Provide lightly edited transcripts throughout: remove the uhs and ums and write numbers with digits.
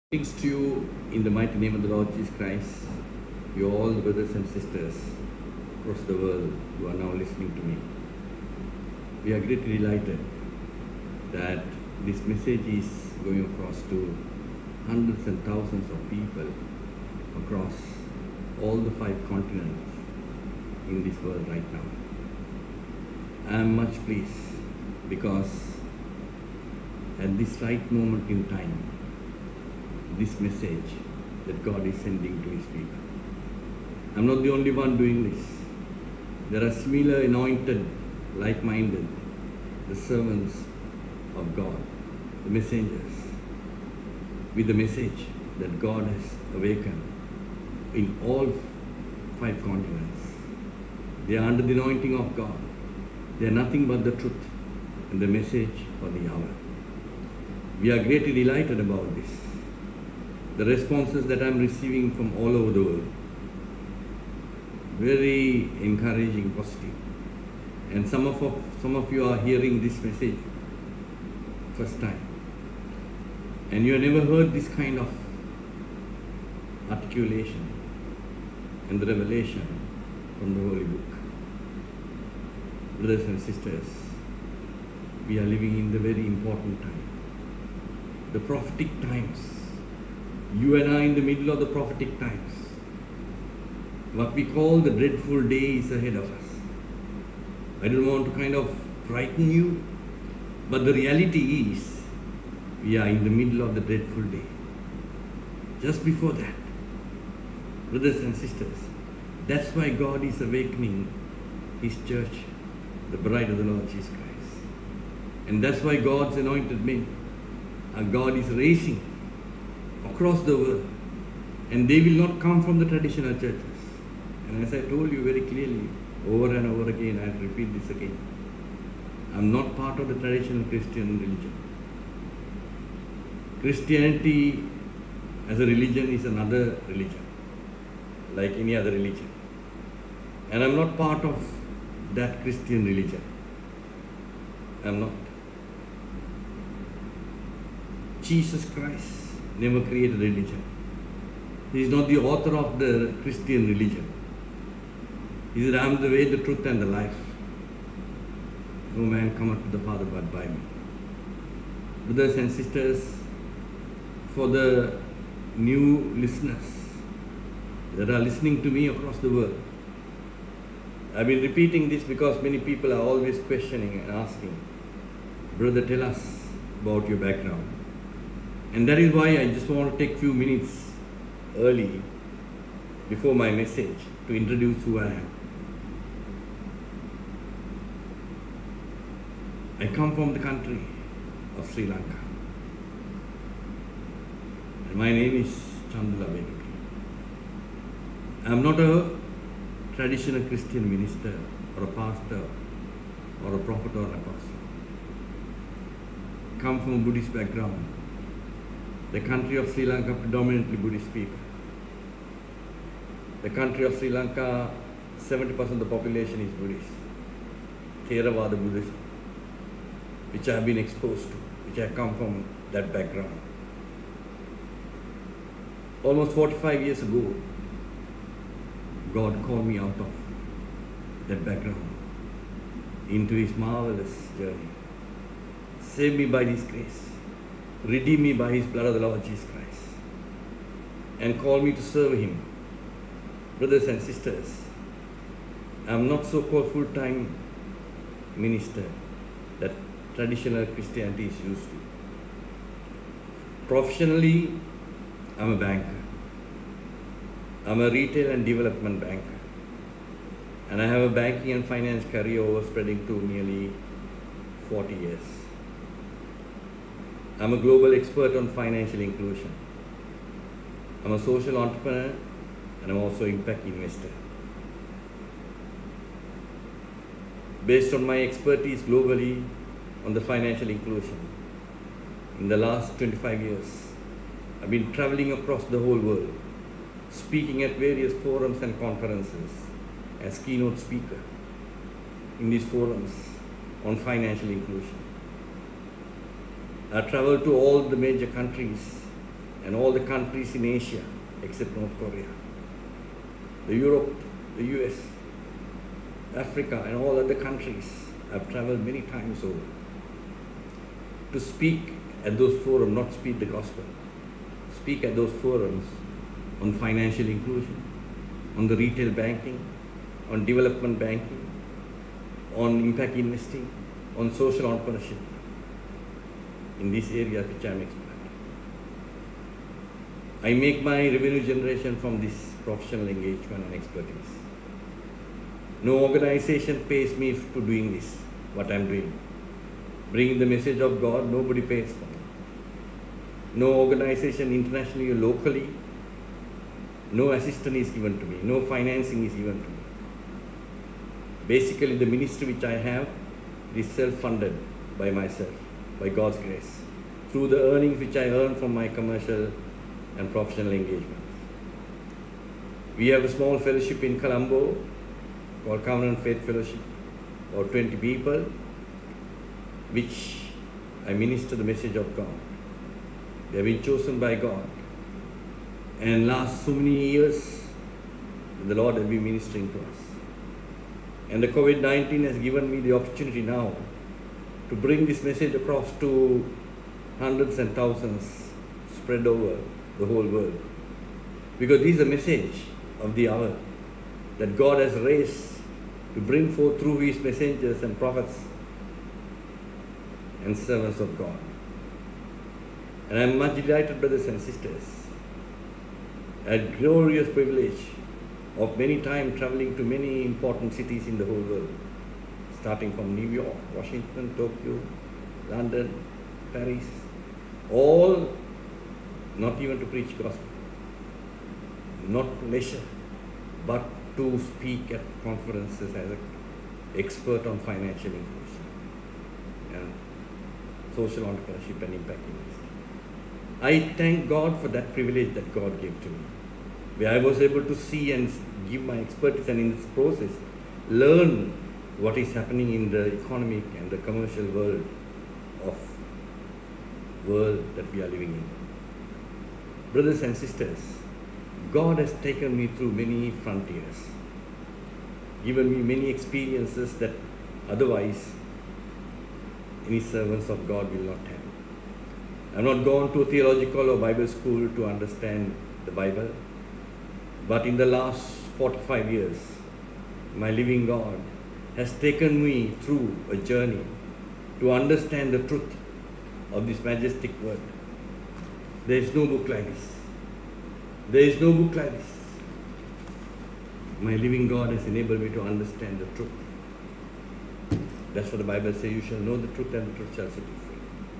Greetings to you in the mighty name of the Lord Jesus Christ. You all the brothers and sisters across the world who are now listening to me. We are greatly delighted that this message is going across to hundreds and thousands of people across all the 5 continents in this world right now. I am much pleased because at this right moment in time, this message that God is sending to His people. I'm not the only one doing this. There are similar anointed, like-minded, the servants of God, the messengers, with the message that God has awakened in all 5 continents. They are under the anointing of God. They are nothing but the truth and the message for the hour. We are greatly delighted about this. The responses that I'm receiving from all over the world, very encouraging, positive. And some of you are hearing this message first time. And you have never heard this kind of articulation and the revelation from the Holy Book. Brothers and sisters, we are living in the very important time. The prophetic times. You and I in the middle of the prophetic times. What we call the dreadful day is ahead of us. I don't want to kind of frighten you, but the reality is we are in the middle of the dreadful day. Just before that, brothers and sisters, that's why God is awakening His church, the bride of the Lord Jesus Christ. And that's why God's anointed men, God is raising across the world, and they will not come from the traditional churches. And as I told you very clearly, over and over again, I'll repeat this again, I'm not part of the traditional Christian religion. Christianity as a religion is another religion, like any other religion. And I'm not part of that Christian religion. I'm not. Jesus Christ never created religion. He is not the author of the Christian religion. He said, I am the way, the truth, and the life. No man cometh to the Father but by me. Brothers and sisters, for the new listeners that are listening to me across the world, I've been repeating this because many people are always questioning and asking, brother, tell us about your background. And that is why I just want to take a few minutes early before my message to introduce who I am. I come from the country of Sri Lanka. And my name is Chandula Veduki. I am not a traditional Christian minister or a pastor or a prophet or an apostle. I come from a Buddhist background. The country of Sri Lanka, predominantly Buddhist people. The country of Sri Lanka, 70% of the population is Buddhist. Theravada Buddhism, which I have been exposed to, which I come from that background. Almost 45 years ago, God called me out of that background into His marvelous journey. Saved me by His grace. Redeem me by His blood of the Lord Jesus Christ, and call me to serve Him. Brothers and sisters, I am not so-called full-time minister that traditional Christianity is used to. Professionally, I am a banker. I am a retail and development banker. And I have a banking and finance career over spreading to nearly 40 years. I'm a global expert on financial inclusion. I'm a social entrepreneur, and I'm also an impact investor. Based on my expertise globally on the financial inclusion, in the last 25 years, I've been traveling across the whole world, speaking at various forums and conferences as keynote speaker in these forums on financial inclusion. I traveled to all the major countries and all the countries in Asia except North Korea, the Europe, the US, Africa, and all other countries. I've traveled many times over to speak at those forums, not speak the gospel. Speak at those forums on financial inclusion, on the retail banking, on development banking, on impact investing, on social entrepreneurship, in these areas which I am expert. I make my revenue generation from this professional engagement and expertise. No organization pays me to doing this, what I am doing. Bringing the message of God, nobody pays for me. No organization internationally or locally, no assistance is given to me, no financing is given to me. Basically, the ministry which I have is self-funded by myself, by God's grace, through the earnings which I earn from my commercial and professional engagements. We have a small fellowship in Colombo called Covenant Faith Fellowship, or 20 people, which I minister the message of God. They have been chosen by God. And last so many years, the Lord has been ministering to us. And the COVID-19 has given me the opportunity now to bring this message across to hundreds and thousands spread over the whole world. Because this is a message of the hour that God has raised to bring forth through His messengers and prophets and servants of God. And I am much delighted, brothers and sisters, a glorious privilege of many times traveling to many important cities in the whole world, starting from New York, Washington, Tokyo, London, Paris, all not even to preach gospel, not to leisure, but to speak at conferences as an expert on financial inclusion and social entrepreneurship and impact investing. I thank God for that privilege that God gave to me, where I was able to see and give my expertise, and in this process learn what is happening in the economic and the commercial world that we are living in. Brothers and sisters, God has taken me through many frontiers, given me many experiences that otherwise any servants of God will not have. I have not gone to a theological or Bible school to understand the Bible, but in the last 45 years, my living God has taken me through a journey to understand the truth of this majestic word. There is no book like this. There is no book like this. My living God has enabled me to understand the truth. That's what the Bible says, you shall know the truth and the truth shall set you free.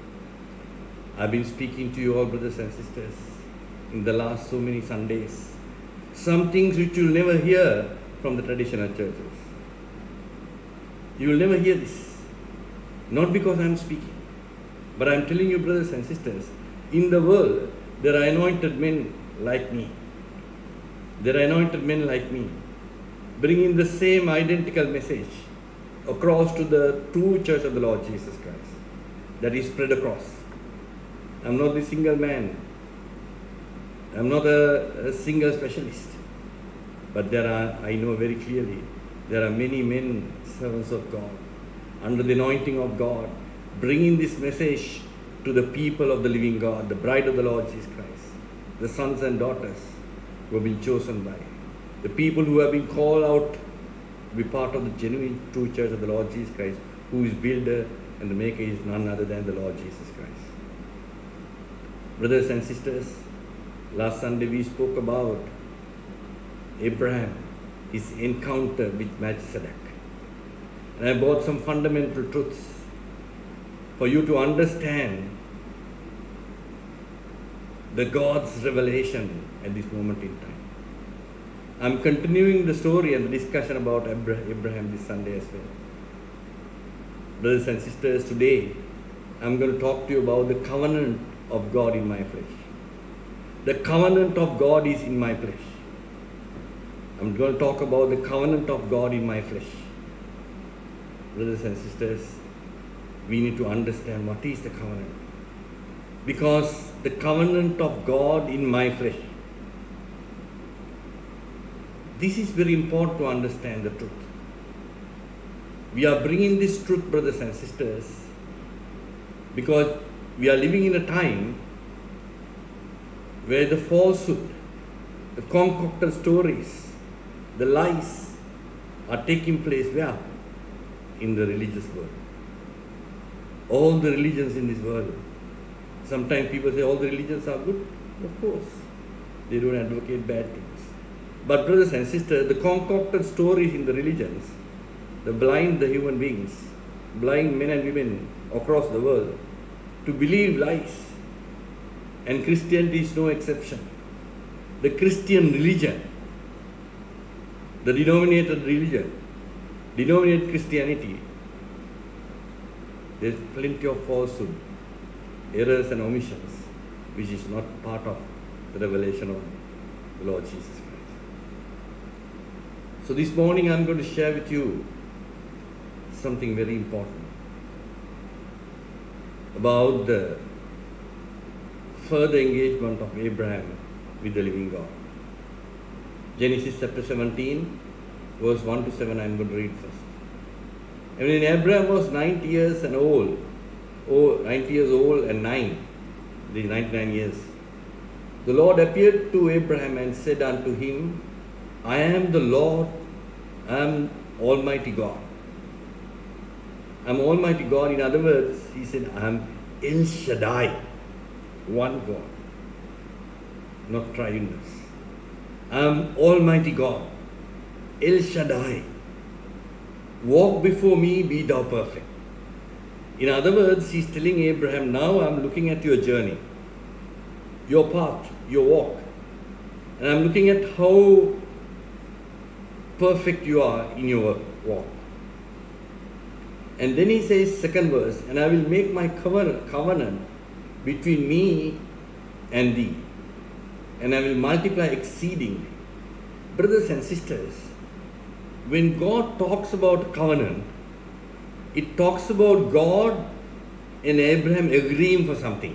I've been speaking to you all, brothers and sisters, in the last so many Sundays, some things which you'll never hear from the traditional churches. You will never hear this. Not because I'm speaking, but I'm telling you, brothers and sisters, in the world, there are anointed men like me. There are anointed men like me, bringing the same identical message across to the true church of the Lord Jesus Christ, that is spread across. I'm not the single man. I'm not a single specialist. But I know very clearly, there are many men, servants of God, under the anointing of God, bringing this message to the people of the living God, the bride of the Lord Jesus Christ, the sons and daughters who have been chosen by, the people who have been called out to be part of the genuine true church of the Lord Jesus Christ, who is builder and the maker is none other than the Lord Jesus Christ. Brothers and sisters, last Sunday we spoke about Abraham, his encounter with Melchizedek. And I brought some fundamental truths for you to understand the God's revelation at this moment in time. I'm continuing the story and the discussion about Abraham this Sunday as well. Brothers and sisters, today I'm going to talk to you about the covenant of God in my flesh. The covenant of God is in my flesh. I'm going to talk about the covenant of God in my flesh. Brothers and sisters, we need to understand what is the covenant. because the covenant of God in my flesh. This is very important to understand the truth. We are bringing this truth, brothers and sisters, because we are living in a time where the falsehood, the concocted stories, the lies are taking place where? In the religious world. All the religions in this world. Sometimes people say all the religions are good. Of course, they don't advocate bad things. But brothers and sisters, the concocted stories in the religions, the blind the human beings, blind men and women across the world to believe lies. And Christianity is no exception. The Christian religion, the denominated religion, denominated Christianity, there's plenty of falsehood, errors and omissions, which is not part of the revelation of the Lord Jesus Christ. So this morning I'm going to share with you something very important about the further engagement of Abraham with the living God. Genesis chapter 17, verse 1 to 7, I'm going to read first. And when Abraham was 90 years old and 9, these 99 years, the Lord appeared to Abraham and said unto him, I am the Lord, I am Almighty God. I am Almighty God. In other words, he said, I am El Shaddai, one God, not triuneness. I am Almighty God, El Shaddai. Walk before me, be thou perfect. In other words, he's telling Abraham, now I'm looking at your journey, your path, your walk. And I'm looking at how perfect you are in your walk. And then he says, second verse, and I will make my covenant between me and thee, and I will multiply exceedingly. Brothers and sisters, when God talks about covenant, it talks about God and Abraham agreeing for something.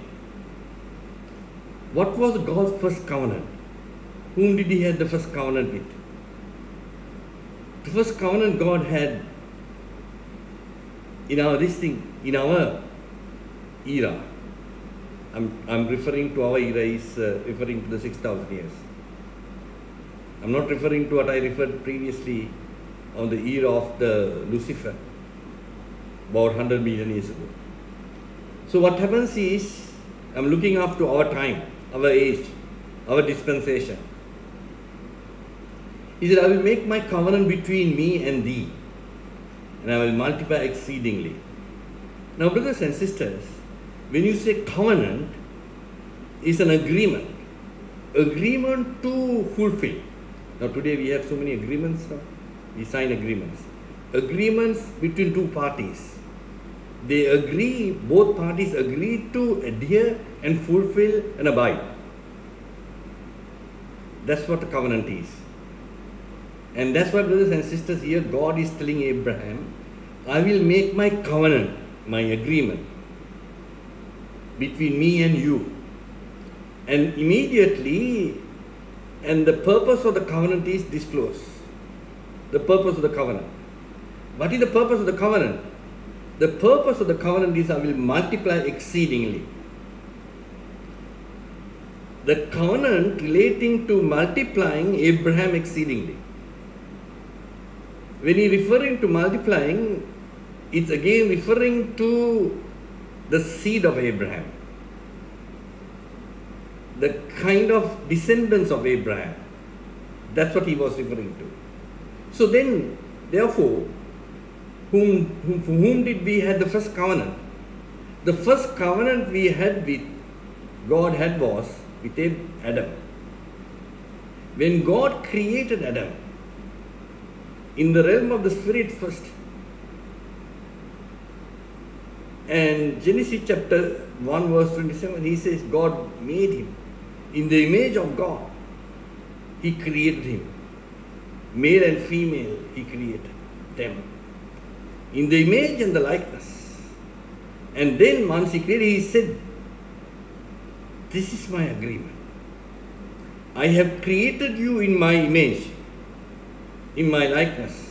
What was God's first covenant? Whom did he have the first covenant with? The first covenant God had in our era. I'm referring to our era is referring to the 6,000 years. I'm not referring to what I referred previously on the era of the Lucifer, about 100 million years ago. So what happens is, I'm looking up to our time, our age, our dispensation. He said, I will make my covenant between me and thee, and I will multiply exceedingly. Now, brothers and sisters, when you say covenant, is an agreement to fulfill. Now, today we have so many agreements. We sign agreements. Agreements between two parties. They agree, both parties agree to adhere and fulfill and abide. That's what a covenant is. And that's why, brothers and sisters, here God is telling Abraham, I will make my covenant, my agreement between me and you. And immediately, and the purpose of the covenant is disclosed. The purpose of the covenant. What is the purpose of the covenant? The purpose of the covenant is I will multiply exceedingly. The covenant relating to multiplying Abraham exceedingly. When he referring to multiplying, it's again referring to the seed of Abraham. The kind of descendants of Abraham. That's what he was referring to. So then, therefore, for whom did we have the first covenant? The first covenant we had with God had was with Adam. When God created Adam, in the realm of the Spirit first, and Genesis chapter 1 verse 27, he says God made him. In the image of God, he created him. Male and female, he created them. In the image and the likeness. And then once he created, he said, This is my agreement. I have created you in my image, in my likeness.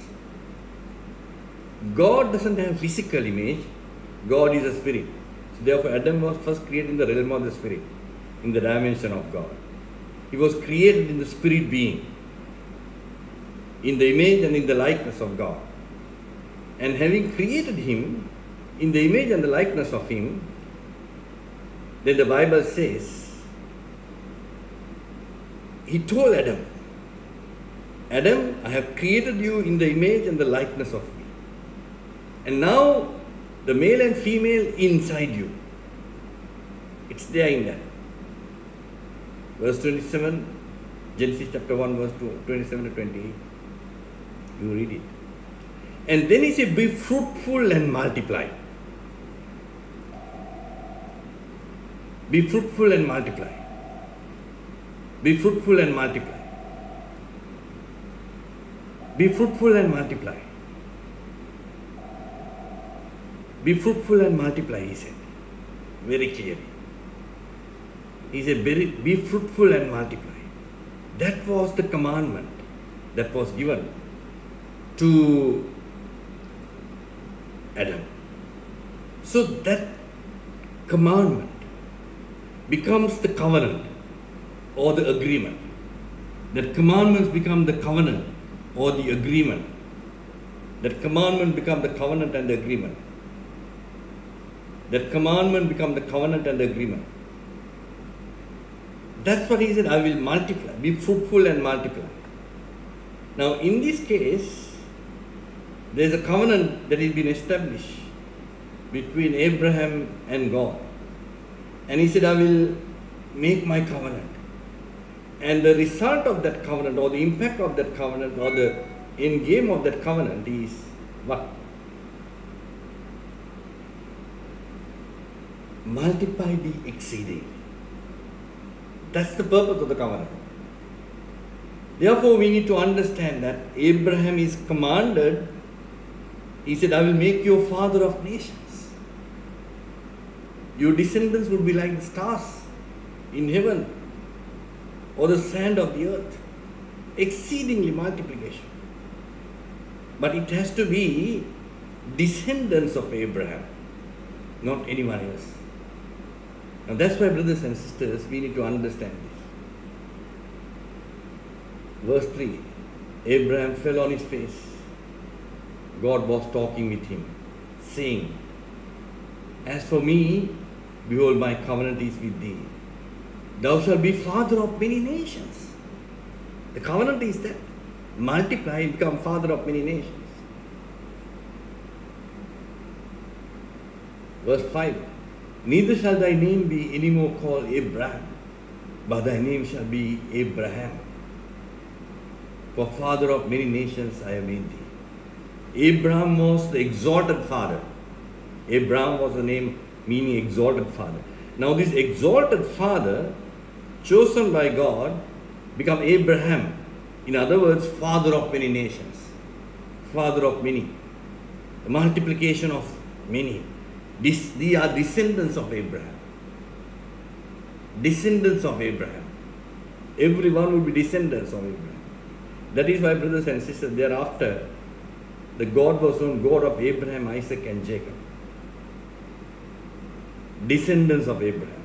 God doesn't have physical image. God is a spirit. So therefore, Adam was first created in the realm of the spirit, in the dimension of God. He was created in the spirit being, in the image and in the likeness of God. And having created him in the image and the likeness of him, then the Bible says, he told Adam, Adam, I have created you in the image and the likeness of me. And now the male and female inside you. It's there in that. Verse 27, Genesis chapter 1, verse 27 to 28. You read it. And then he said, be fruitful and multiply. Be fruitful and multiply. Be fruitful and multiply. Be fruitful and multiply. Be fruitful and multiply, he said, very clearly. He said, be fruitful and multiply. That was the commandment that was given to Adam. So that commandment becomes the covenant or the agreement. That commandments become the covenant or the agreement. That commandment become the covenant and the agreement. That commandment become the covenant and the agreement. That's what he said, I will multiply, be fruitful and multiply. Now in this case, there is a covenant that has been established between Abraham and God. And he said, I will make my covenant. And the result of that covenant, or the impact of that covenant, or the end game of that covenant is what? Multiply the exceeding. That's the purpose of the covenant. Therefore, we need to understand that Abraham is commanded, he said, I will make you a father of nations. Your descendants would be like the stars in heaven or the sand of the earth. Exceedingly multiplication. But it has to be descendants of Abraham, not anyone else. Now that's why, brothers and sisters, we need to understand this. Verse 3, Abraham fell on his face. God was talking with him, saying, as for me, behold, my covenant is with thee. Thou shalt be father of many nations. The covenant is that. Multiply and become father of many nations. Verse 5, neither shall thy name be any more called Abraham, but thy name shall be Abraham. For father of many nations I have made thee. Abraham was the exalted father. Abraham was the name meaning exalted father. Now this exalted father, chosen by God, become Abraham. In other words, father of many nations. Father of many. The multiplication of many. These are descendants of Abraham. Descendants of Abraham. Everyone will be descendants of Abraham. That is why, brothers and sisters, thereafter, the God was known God of Abraham, Isaac and Jacob. Descendants of Abraham.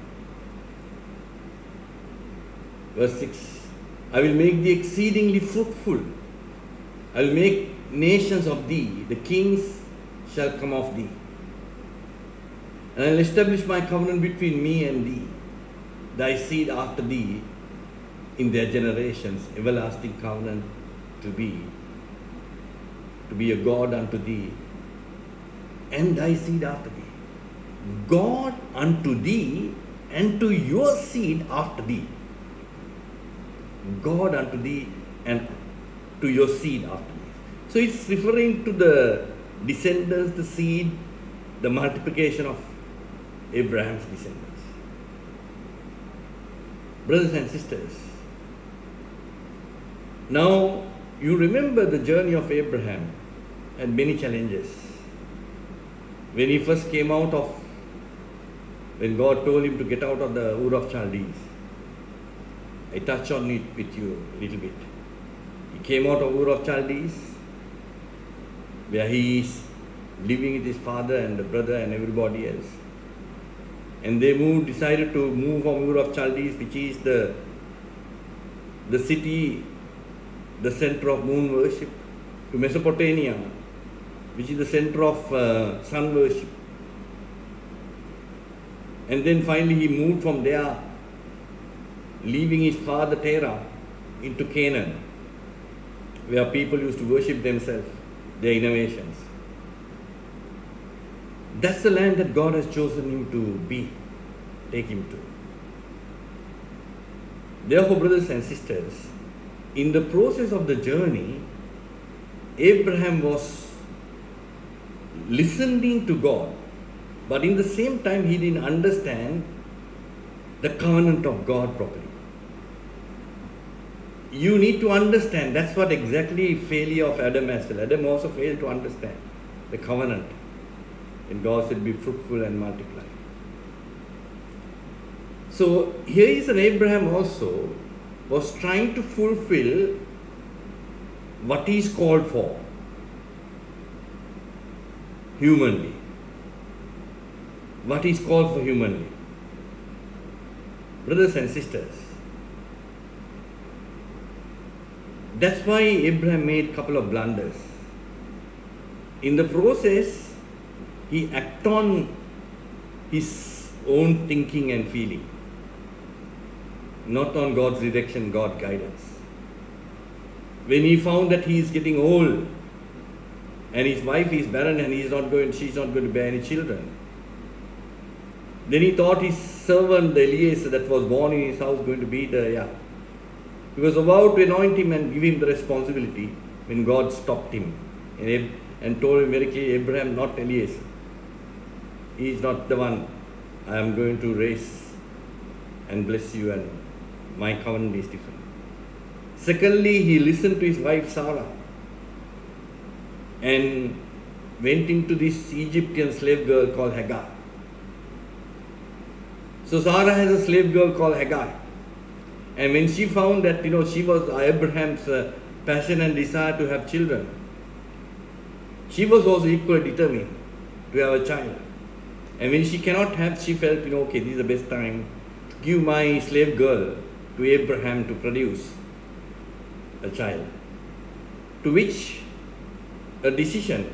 Verse 6, I will make thee exceedingly fruitful. I will make nations of thee. The kings shall come of thee. And I will establish my covenant between me and thee, thy seed after thee, in their generations, everlasting covenant to be a God unto thee, and thy seed after thee. God unto thee, and to your seed after thee. God unto thee, and to your seed after thee. So it's referring to the descendants, the seed, the multiplication of Abraham's descendants. Brothers and sisters, now you remember the journey of Abraham and many challenges. When he first came out of when God told him to get out of the Ur of Chaldees. I touch on it with you a little bit. He came out of Ur of Chaldees, where he is living with his father and the brother and everybody else. And they decided to move from Ur of Chaldees, which is the city, the center of moon worship, to Mesopotamia, which is the center of sun worship. And then finally he moved from there, leaving his father Terah, into Canaan, where people used to worship themselves, their innovations. That's the land that God has chosen him to take him to. Therefore, brothers and sisters, in the process of the journey, Abraham was listening to God, but in the same time he didn't understand the covenant of God properly. You need to understand, that's what exactly failure of Adam as well. Adam also failed to understand the covenant. And God said, be fruitful and multiply. So here is an Abraham also was trying to fulfill what he is called for humanly. What is called for humanly. Brothers and sisters, that's why Abraham made a couple of blunders. In the process, he acted on his own thinking and feeling, not on God's direction, God's guidance. When he found that he is getting old and his wife is barren and she's not going to bear any children, then he thought his servant Eliezer that was born in his house going to be he was about to anoint him and give him the responsibility when God stopped him and told him very clearly, Abraham, not Eliezer. He is not the one. I am going to raise and bless you, and my covenant is different. Secondly, he listened to his wife Sarah and went into this Egyptian slave girl called Hagar. So Sarah has a slave girl called Hagar. And when she found that, she was Abraham's passion and desire to have children, she was also equally determined to have a child. And when she cannot have, she felt, okay, this is the best time to give my slave girl to Abraham to produce a child. To which a decision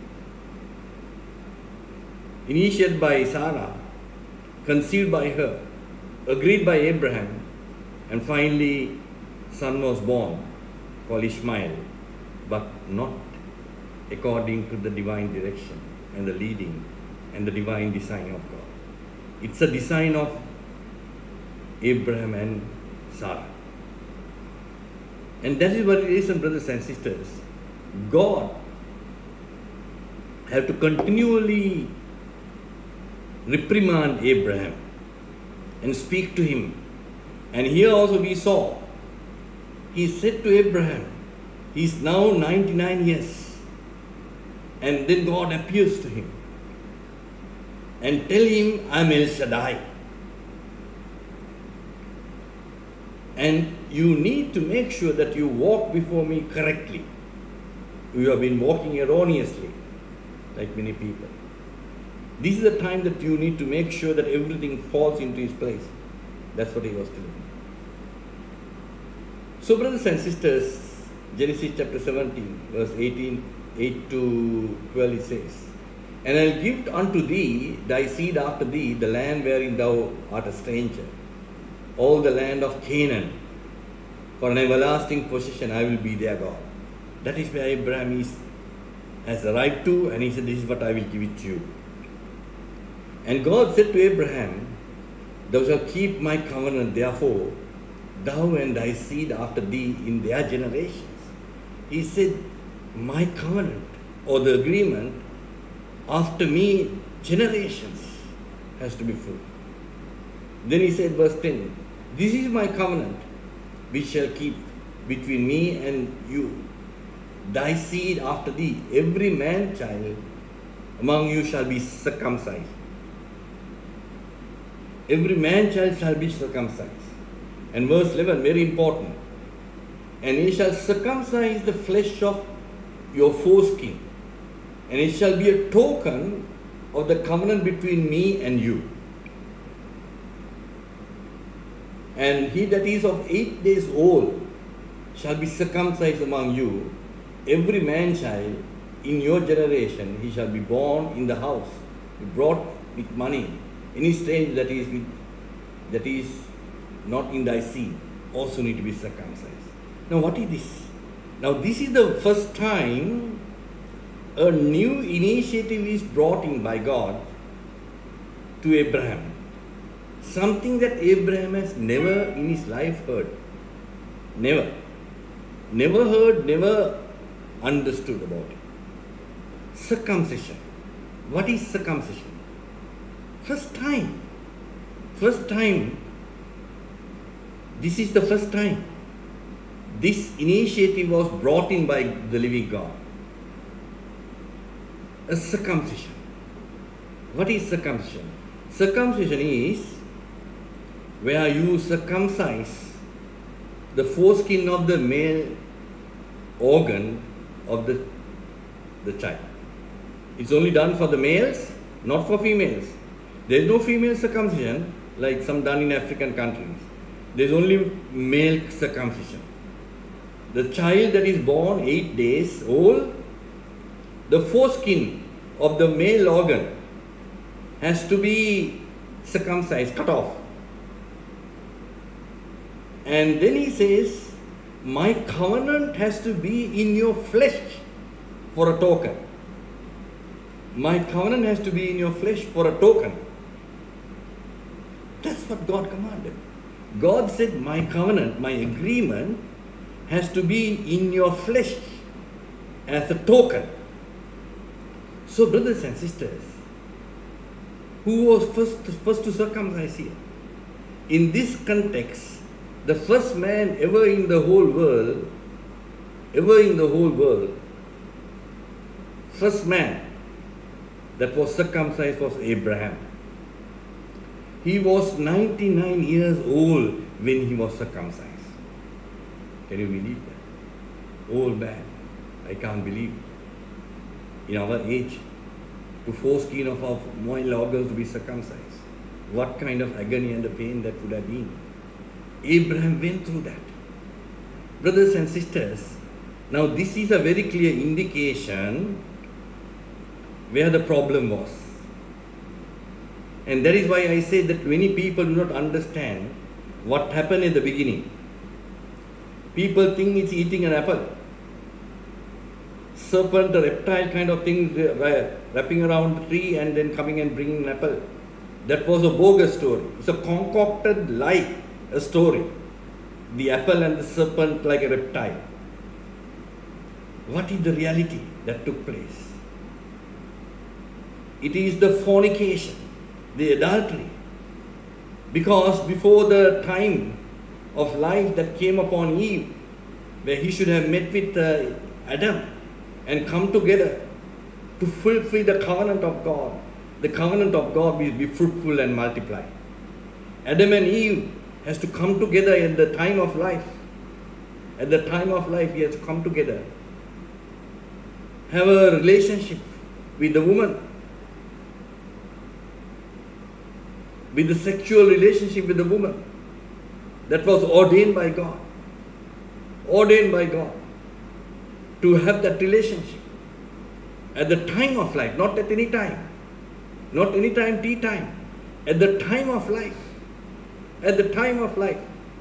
initiated by Sarah, conceived by her, agreed by Abraham, and finally son was born called Ishmael, but not according to the divine direction and the leading and the divine design of God. It's a design of Abraham and Sarah. And that is what it is, brothers and sisters. God had to continually reprimand Abraham and speak to him. And here also we saw, he said to Abraham, he is now 99 years. And then God appears to him and tell him, I am El Shaddai. And you need to make sure that you walk before me correctly. You have been walking erroneously, like many people. This is the time that you need to make sure that everything falls into its place. That's what he was doing. So, brothers and sisters, Genesis chapter 17, verse 18, 8 to 12, it says, And I'll give unto thee, thy seed after thee, the land wherein thou art a stranger, all the land of Canaan, for an everlasting possession I will be their God. That is where Abraham has arrived to, and he said, this is what I will give it to you. And God said to Abraham, Thou shalt keep my covenant, therefore, thou and thy seed after thee in their generations. He said, my covenant, or the agreement, after me, generations, has to be full. Then he said, verse 10, This is my covenant, which shall keep between me and you, thy seed after thee. Every man child among you shall be circumcised. Every man child shall be circumcised. And verse 11, very important. And he shall circumcise the flesh of your foreskin, and it shall be a token of the covenant between me and you. And he that is of 8 days old shall be circumcised among you. Every man child in your generation, he shall be born in the house, brought with money. Any stranger that is not in thy seed also need to be circumcised. Now what is this? Now this is the first time a new initiative is brought in by God to Abraham. Something that Abraham has never in his life heard. Never. Never heard, never understood about it. Circumcision. What is circumcision? First time. First time. This is the first time this initiative was brought in by the living God. A circumcision. What is circumcision? Circumcision is where you circumcise the foreskin of the male organ of the child. It's only done for the males, not for females. There is no female circumcision like some done in African countries. There is only male circumcision. The child that is born 8 days old, the foreskin of the male organ has to be circumcised, cut off. And then he says, my covenant has to be in your flesh for a token. My covenant has to be in your flesh for a token. That's what God commanded. God said, my covenant, my agreement has to be in your flesh as a token. So brothers and sisters, who was first to circumcise here? In this context, the first man ever in the whole world, first man that was circumcised was Abraham. He was 99 years old when he was circumcised. Can you believe that? Old man. I can't believe it. In our age, to foreskin of our male organs to be circumcised. What kind of agony and the pain that would have been. Abraham went through that. Brothers and sisters, now this is a very clear indication where the problem was. And that is why I say that many people do not understand what happened in the beginning. People think it's eating an apple. Serpent, a reptile kind of thing wrapping around the tree and then coming and bringing an apple. That was a bogus story. It's a concocted lie, a story. The apple and the serpent like a reptile. What is the reality that took place? It is the fornication, the adultery. Because before the time of life that came upon Eve, where he should have met with Adam and come together to fulfill the covenant of God. The covenant of God will be fruitful and multiply. Adam and Eve has to come together at the time of life. At the time of life, he has to come together. Have a relationship with the woman. With the sexual relationship with the woman. That was ordained by God. Ordained by God. To have that relationship. At the time of life, not at any time. Not any time, tea time. At the time of life. At the time of life.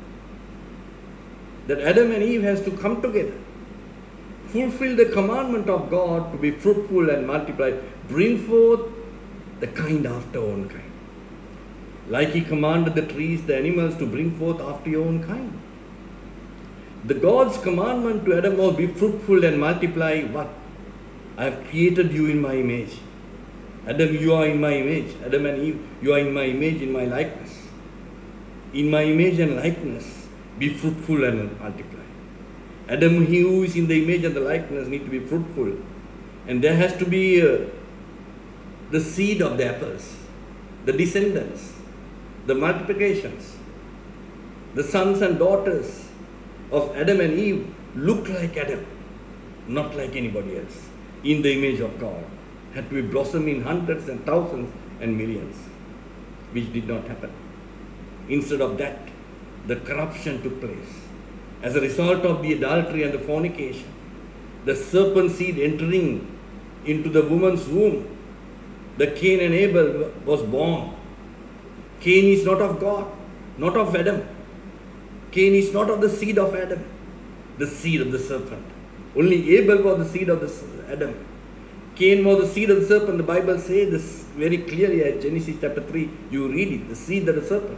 That Adam and Eve has to come together. Fulfill the commandment of God to be fruitful and multiply. Bring forth the kind after own kind. Like he commanded the trees, the animals to bring forth after your own kind. The God's commandment to Adam was be fruitful and multiply what? I have created you in my image. Adam, you are in my image. Adam and Eve, you are in my image, in my likeness. In my image and likeness, be fruitful and multiply. Adam, he who is in the image and the likeness, need to be fruitful. And there has to be the seed of the apples, the descendants. the multiplications. The sons and daughters of Adam and Eve look like Adam, not like anybody else, in the image of God. Had to be blossom in hundreds and thousands and millions, which did not happen. Instead of that, the corruption took place. As a result of the adultery and the fornication, the serpent seed entering into the woman's womb, the Cain and Abel was born. Cain is not of God, not of Adam. Cain is not of the seed of Adam, the seed of the serpent. Only Abel was the seed of the Adam. Cain was the seed of the serpent. The Bible says this very clearly at Genesis chapter 3. You read it, the seed of the serpent.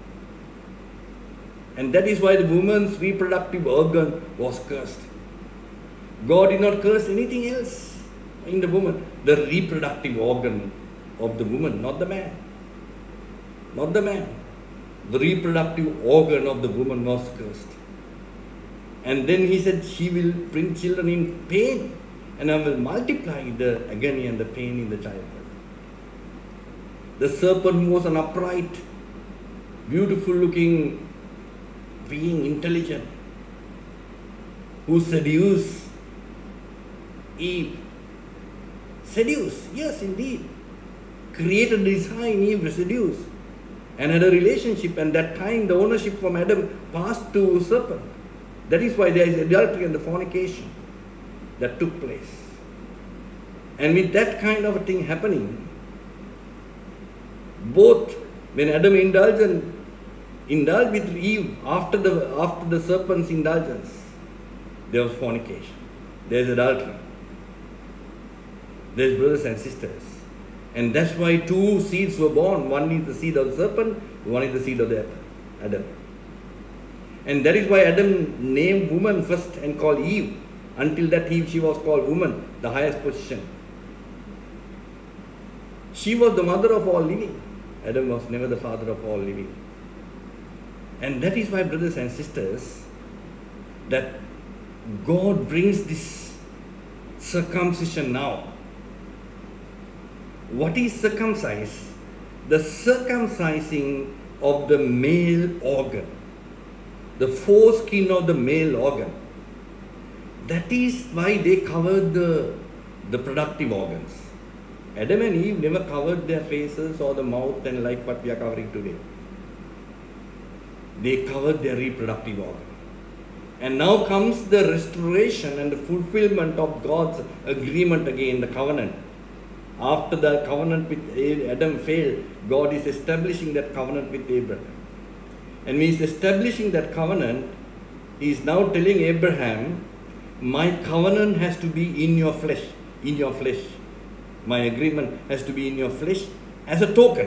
And that is why the woman's reproductive organ was cursed. God did not curse anything else in the woman. The reproductive organ of the woman, not the man. Not the man. The reproductive organ of the woman was cursed. And then he said, she will bring children in pain, and I will multiply the agony and the pain in the childbirth. The serpent was an upright, beautiful looking being, intelligent, who seduced Eve. Seduced, yes indeed. Created desire in Eve, seduced, and had a relationship, and that time the ownership from Adam passed to serpent. That is why there is adultery and the fornication that took place. And with that kind of a thing happening, both when Adam indulged with Eve after the serpent's indulgence, there was fornication, there is adultery, there is brothers and sisters. And that's why two seeds were born. One is the seed of the serpent, one is the seed of the Adam. And that is why Adam named woman first and called Eve. Until that Eve, she was called woman, the highest position. She was the mother of all living. Adam was never the father of all living. And that is why, brothers and sisters, that God brings this circumcision now. What is circumcised? The circumcising of the male organ, the foreskin of the male organ. That is why they covered the productive organs. Adam and Eve never covered their faces or the mouth and like what we are covering today. They covered their reproductive organ. And now comes the restoration and the fulfillment of God's agreement again, the covenant. After the covenant with Adam failed, God is establishing that covenant with Abraham. And when he is establishing that covenant, he is now telling Abraham, my covenant has to be in your flesh, in your flesh. My agreement has to be in your flesh as a token.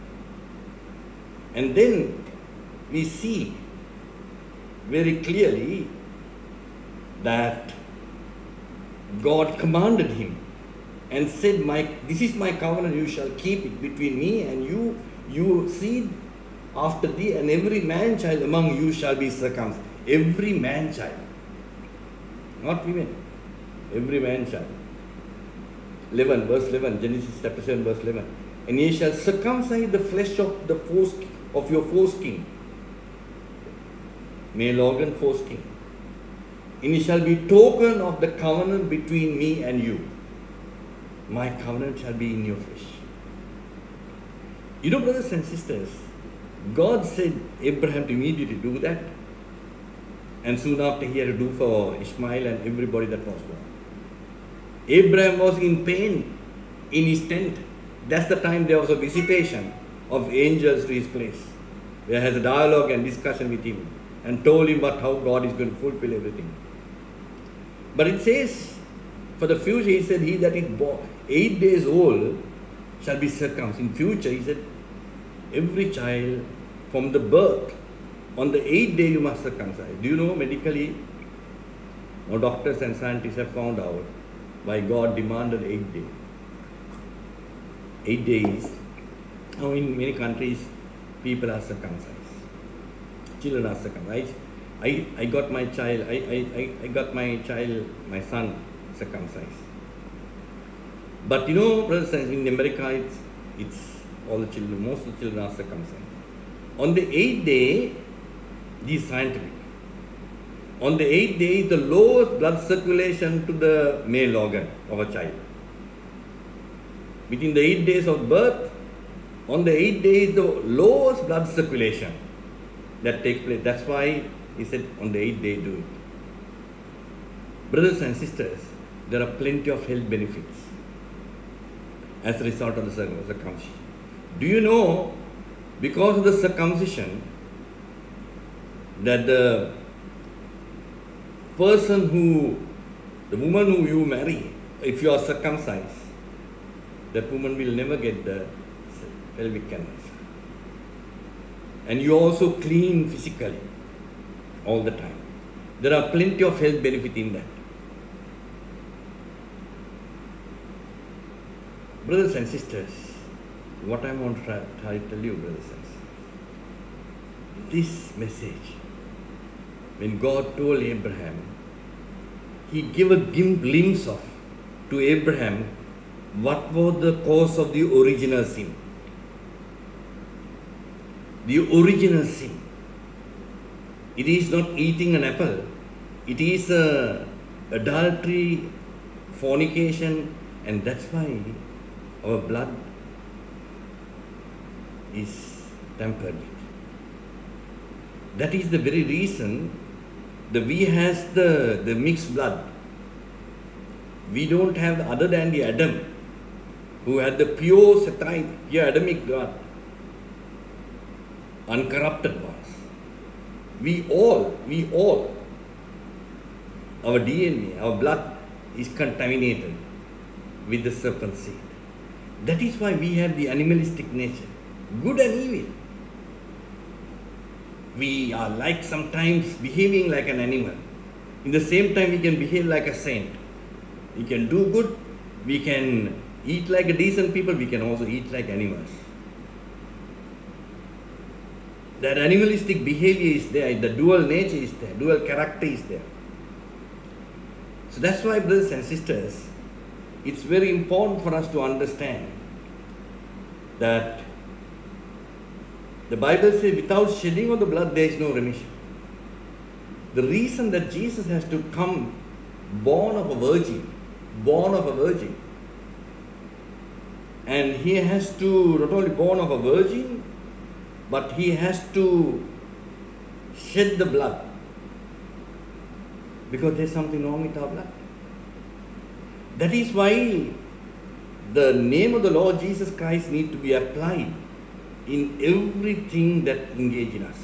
And then we see very clearly that God commanded him and said, this is my covenant, you shall keep it between me and you, your seed after thee, and every man child among you shall be circumcised. Every man child. Not women. Every man child. 11, verse 11, Genesis chapter 7, verse 11. And ye shall circumcise the flesh of the foreskin, of your foreskin. Male organ, foreskin. And it shall be token of the covenant between me and you. My covenant shall be in your flesh. You know, brothers and sisters, God said Abraham to immediately do that. And soon after he had to do for Ishmael and everybody that was born. Abraham was in pain in his tent. That's the time there was a visitation of angels to his place. There has a dialogue and discussion with him and told him how God is going to fulfill everything. But it says, for the future, he said, he that is born 8 days old shall be circumcised. In future, he said, every child from the birth, on the 8th day you must circumcise. Do you know medically, now doctors and scientists have found out why God demanded 8 days. 8 days. Now in many countries, people are circumcised. Children are circumcised. I got my child, my son circumcised. But you know, brothers and sisters, in America, it's all the children, most of the children are circumcised. On the 8th day, this is scientific. On the 8th day is the lowest blood circulation to the male organ of a child. Within the 8 days of birth, on the 8th day is the lowest blood circulation that takes place. That's why he said on the 8th day do it. Brothers and sisters, there are plenty of health benefits as a result of the circumcision. Do you know, because of the circumcision, that the woman who you marry, if you are circumcised, that woman will never get the pelvic cancer. And you also clean physically all the time. There are plenty of health benefit in that. Brothers and sisters, what I want to try to tell you, brothers and sisters, this message, when God told Abraham, He gave a glimpse of to Abraham what was the cause of the original sin. The original sin. It is not eating an apple. It is adultery, fornication, and that's why our blood is tampered with. That is the very reason that we has the mixed blood. We don't have other than the Adam, who had the pure Sethite, pure Adamic blood, uncorrupted ones. We all, our DNA, our blood is contaminated with the serpent seed. That is why we have the animalistic nature, good and evil. We are like sometimes behaving like an animal. In the same time, we can behave like a saint. We can do good, we can eat like a decent people, we can also eat like animals. That animalistic behavior is there, the dual nature is there, dual character is there. So that's why, brothers and sisters, it's very important for us to understand that the Bible says without shedding of the blood there is no remission. The reason that Jesus has to come born of a virgin, and he has to not only born of a virgin, but he has to shed the blood, because there's something wrong with our blood. That is why the name of the Lord Jesus Christ needs to be applied in everything that engages in us.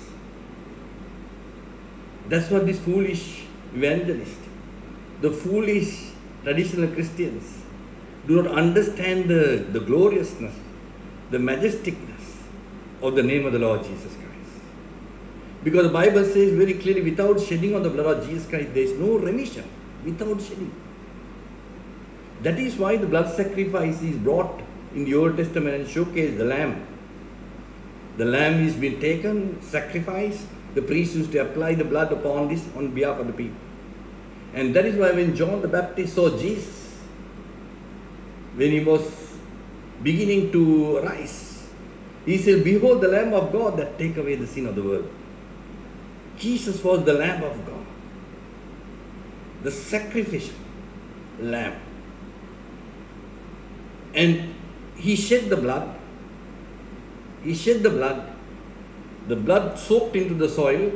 That's what this foolish evangelist, the foolish traditional Christians do not understand the gloriousness, the majesticness of the name of the Lord Jesus Christ. Because the Bible says very clearly, without shedding of the blood of Jesus Christ, there is no remission. Without shedding. That is why the blood sacrifice is brought in the Old Testament and showcase the lamb. The lamb is being taken, sacrificed. The priest used to apply the blood upon this on behalf of the people. And that is why when John the Baptist saw Jesus, when he was beginning to rise, he said, "Behold the Lamb of God that take away the sin of the world." Jesus was the Lamb of God, the sacrificial Lamb. And he shed the blood. He shed the blood. The blood soaked into the soil.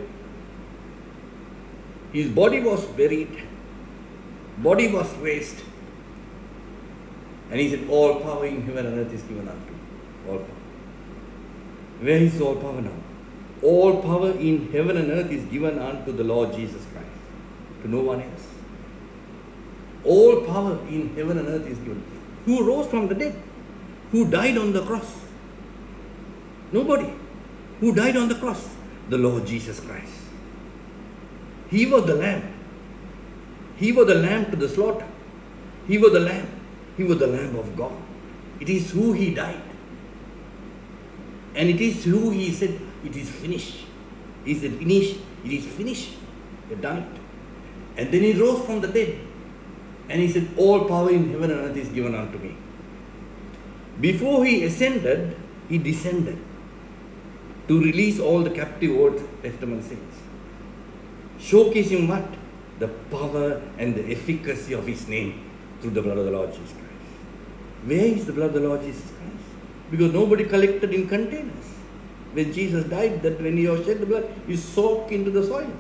His body was buried. Body was raised. And he said, "All power in heaven and earth is given unto me." All power. Where is all power now? All power in heaven and earth is given unto the Lord Jesus Christ. To no one else. All power in heaven and earth is given. Who rose from the dead? Who died on the cross? Nobody. Who died on the cross? The Lord Jesus Christ. He was the Lamb. He was the Lamb to the slaughter. He was the Lamb. He was the Lamb of God. It is who he died. And it is who he said, "It is finished." He said, "Finish. It is finished." He done it. And then he rose from the dead. And he said, "All power in heaven and earth is given unto me." Before he ascended, he descended to release all the captive Old Testament saints. Showcasing what? The power and the efficacy of His name through the blood of the Lord Jesus Christ. Where is the blood of the Lord Jesus Christ? Because nobody collected in containers. When Jesus died, that when He was shed the blood, He soaked into the soil.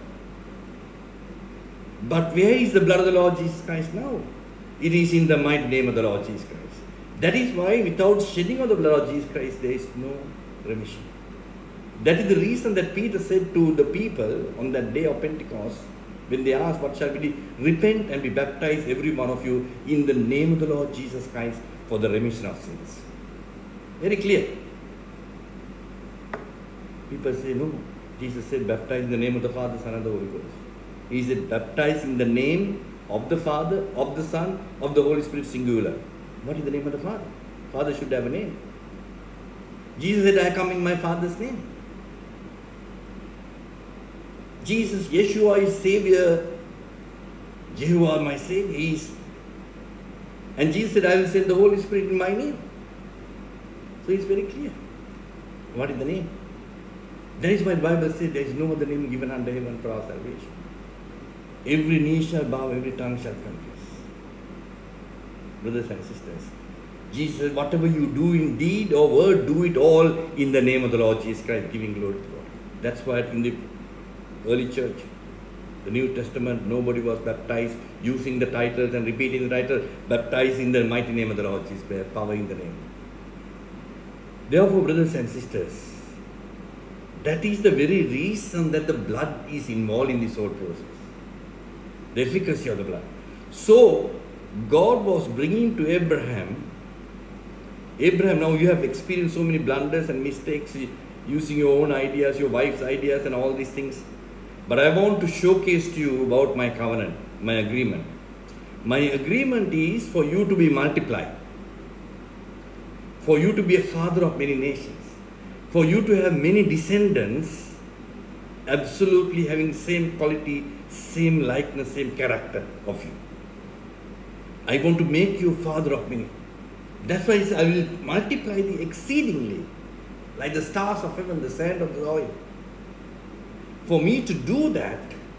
But where is the blood of the Lord Jesus Christ now? It is in the mighty name of the Lord Jesus Christ. That is why without shedding of the blood of Jesus Christ, there is no remission. That is the reason that Peter said to the people on that day of Pentecost, when they asked, what shall we do? Repent and be baptized, every one of you, in the name of the Lord Jesus Christ for the remission of sins. Very clear. People say, no. Jesus said, baptize in the name of the Father, Son, and the Holy Ghost. He said, baptize in the name of the Father, of the Son, of the Holy Spirit, singular. What is the name of the Father? Father should have a name. Jesus said, I come in my Father's name. Jesus, Yeshua is Savior. Jehovah, my Savior, He is. And Jesus said, I will send the Holy Spirit in my name. So it's very clear. What is the name? That is why the Bible says there is no other name given under heaven for our salvation. Every knee shall bow, every tongue shall confess. Brothers and sisters, Jesus said, whatever you do in deed or word, do it all in the name of the Lord Jesus Christ, giving glory to God. That's why in the early church, the New Testament, nobody was baptized using the titles and repeating the title, baptized in the mighty name of the Lord Jesus Christ, power in the name. Therefore, brothers and sisters, that is the very reason that the blood is involved in this whole process. The efficacy of the blood. So, God was bringing to Abraham, now you have experienced so many blunders and mistakes using your own ideas, your wife's ideas and all these things. But I want to showcase to you about my covenant, my agreement. My agreement is for you to be multiplied, for you to be a father of many nations, for you to have many descendants, absolutely having same quality, same likeness, same character of you. I want to make you father of many. That's why I will multiply thee exceedingly, like the stars of heaven, the sand of the soil. For me to do that,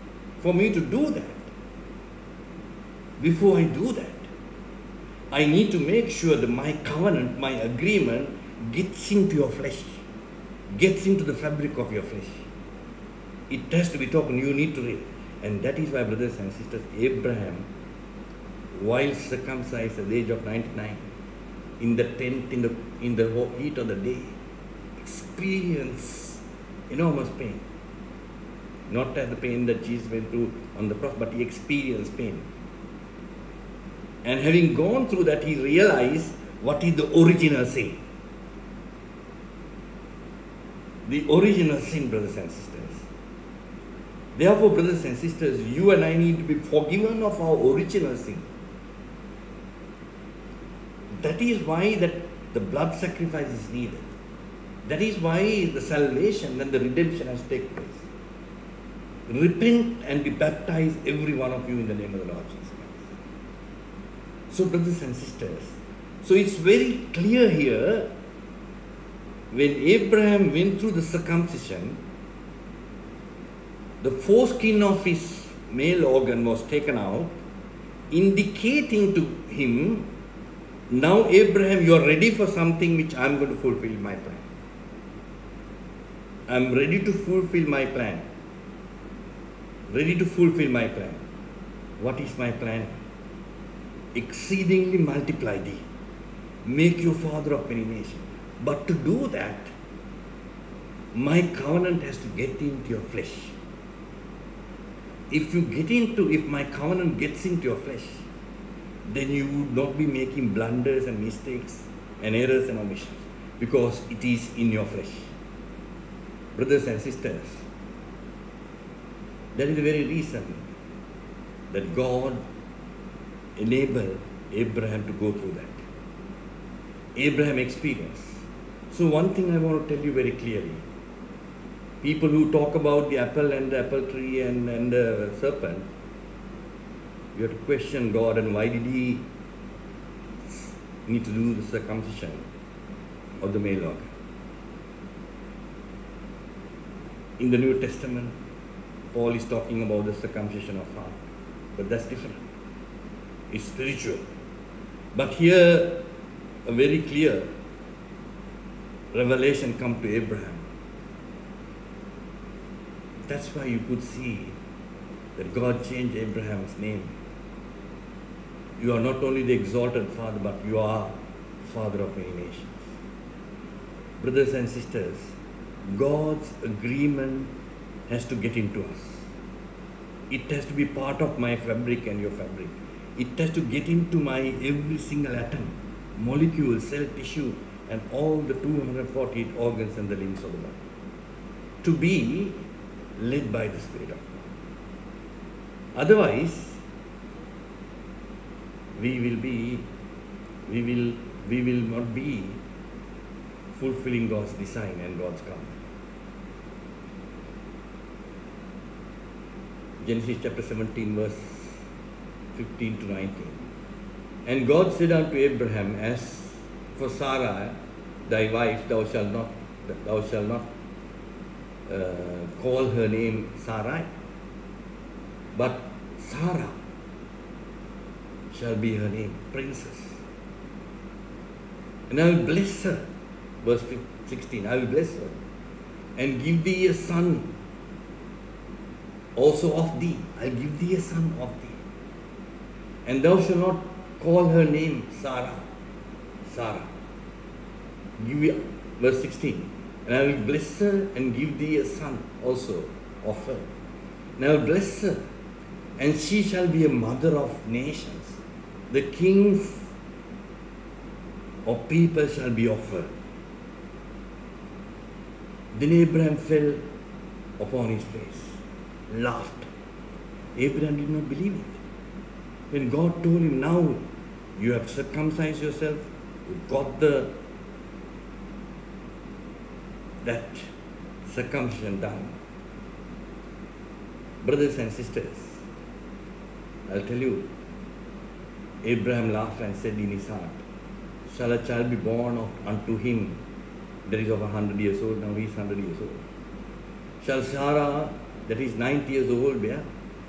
before I do that, I need to make sure that my covenant, my agreement gets into your flesh, gets into the fabric of your flesh. It has to be talking, you need to read. And that is why, brothers and sisters, Abraham, while circumcised at the age of 99, in the tent, in the heat of the day, experienced enormous pain. Not as the pain that Jesus went through on the cross, but he experienced pain. And having gone through that, he realized what is the original sin. The original sin, brothers and sisters. Therefore, brothers and sisters, you and I need to be forgiven of our original sin. That is why that the blood sacrifice is needed. That is why the salvation and the redemption has taken place. Repent and be baptized, every one of you, in the name of the Lord Jesus Christ. So, brothers and sisters, so it's very clear here, when Abraham went through the circumcision, the foreskin of his male organ was taken out, indicating to him, now Abraham, you are ready for something which I am going to fulfill my plan. I am ready to fulfill my plan. Ready to fulfill my plan. What is my plan? Exceedingly multiply thee. Make you father of many nations. But to do that, my covenant has to get into your flesh. If my covenant gets into your flesh, then you would not be making blunders and mistakes and errors and omissions, because it is in your flesh. Brothers and sisters, that is the very reason that God enabled Abraham to go through that. Abraham experienced. So one thing I want to tell you very clearly. People who talk about the apple and the apple tree and the serpent, you have to question God, and why did he need to do the circumcision of the male organ? In the New Testament, Paul is talking about the circumcision of heart, but that's different. It's spiritual. But here, a very clear revelation come to Abraham. That's why you could see that God changed Abraham's name. You are not only the exalted father, but you are father of many nations. Brothers and sisters, God's agreement has to get into us. It has to be part of my fabric and your fabric. It has to get into my every single atom, molecule, cell, tissue, and all the 248 organs and the limbs of the body. To be led by the Spirit of God. Otherwise, we will not be fulfilling God's design and God's command. Genesis chapter 17, verse 15 to 19. And God said unto Abraham, as for Sarah, thy wife, thou shalt not call her name Sarai, but Sarah shall be her name, princess. And I will bless her, verse 16, I will bless her, and give thee a son also of thee. I will give thee a son of thee. And thou shalt not call her name Sarah. Verse 16. And I will bless her and give thee a son also of her. And I will bless her, and she shall be a mother of nations. The kings of people shall be of her. Then Abraham fell upon his face, laughed. Abraham did not believe it. When God told him, now you have circumcised yourself, you got that circumcision done. Brothers and sisters, I'll tell you, Abraham laughed and said in his heart, shall a child be born unto him that is of 100 years old? Now he is 100 years old. Shall Sarah, that is 90 years old, bear?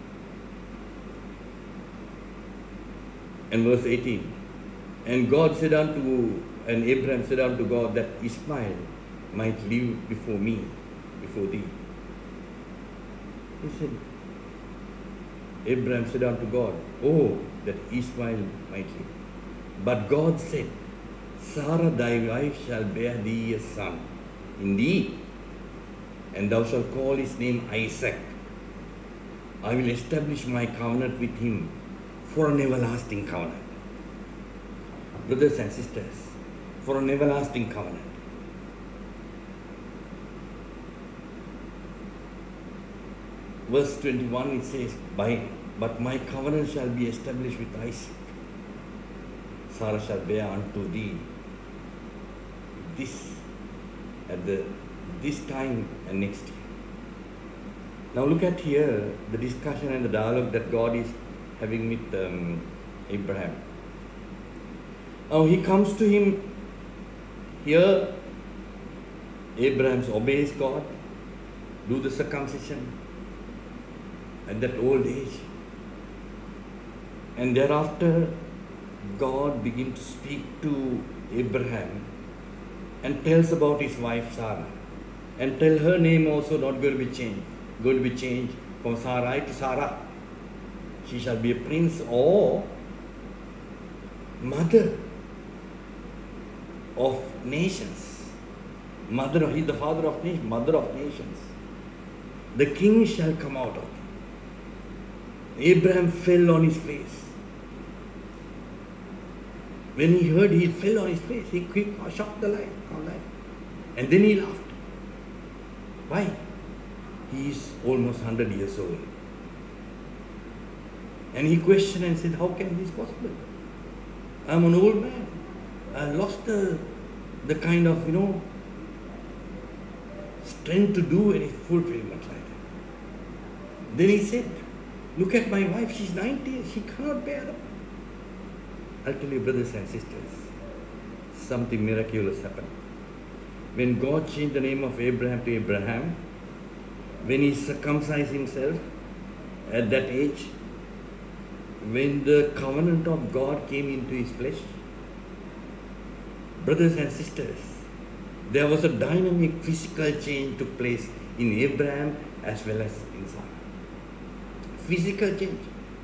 And verse 18, and Abraham said unto God, that Ishmael might live before me, before thee. He said, Abraham said unto God, oh, that Ishmael might live. But God said, Sarah thy wife shall bear thee a son, indeed, and thou shalt call his name Isaac. I will establish my covenant with him for an everlasting covenant. Brothers and sisters, for an everlasting covenant. Verse 21, it says, but my covenant shall be established with Isaac. Sarah shall bear unto thee this time and next year. Now look at here the discussion and the dialogue that God is having with Abraham. Now he comes to him here. Abraham obeys God, do the circumcision at that old age, and thereafter God begins to speak to Abraham and tells about his wife Sarah, and tell her name also not going to be changed from Sarai to Sarah. She shall be a prince or mother of nations. He is the father of nations, mother of nations. The king shall come out of him. Abraham fell on his face. When he heard, he fell on his face. He shocked the life. And then he laughed. Why? He is almost 100 years old. And he questioned and said, how can this be possible? I am an old man. I lost the kind of, strength to do any fulfillment like that. Then he said, look at my wife, she's 90, she cannot bear up. I'll tell you, brothers and sisters, something miraculous happened. When God changed the name of Abraham to Abraham, when he circumcised himself at that age, when the covenant of God came into his flesh. Brothers and sisters, there was a dynamic physical change took place in Abraham as well as in Sarah. Physical change.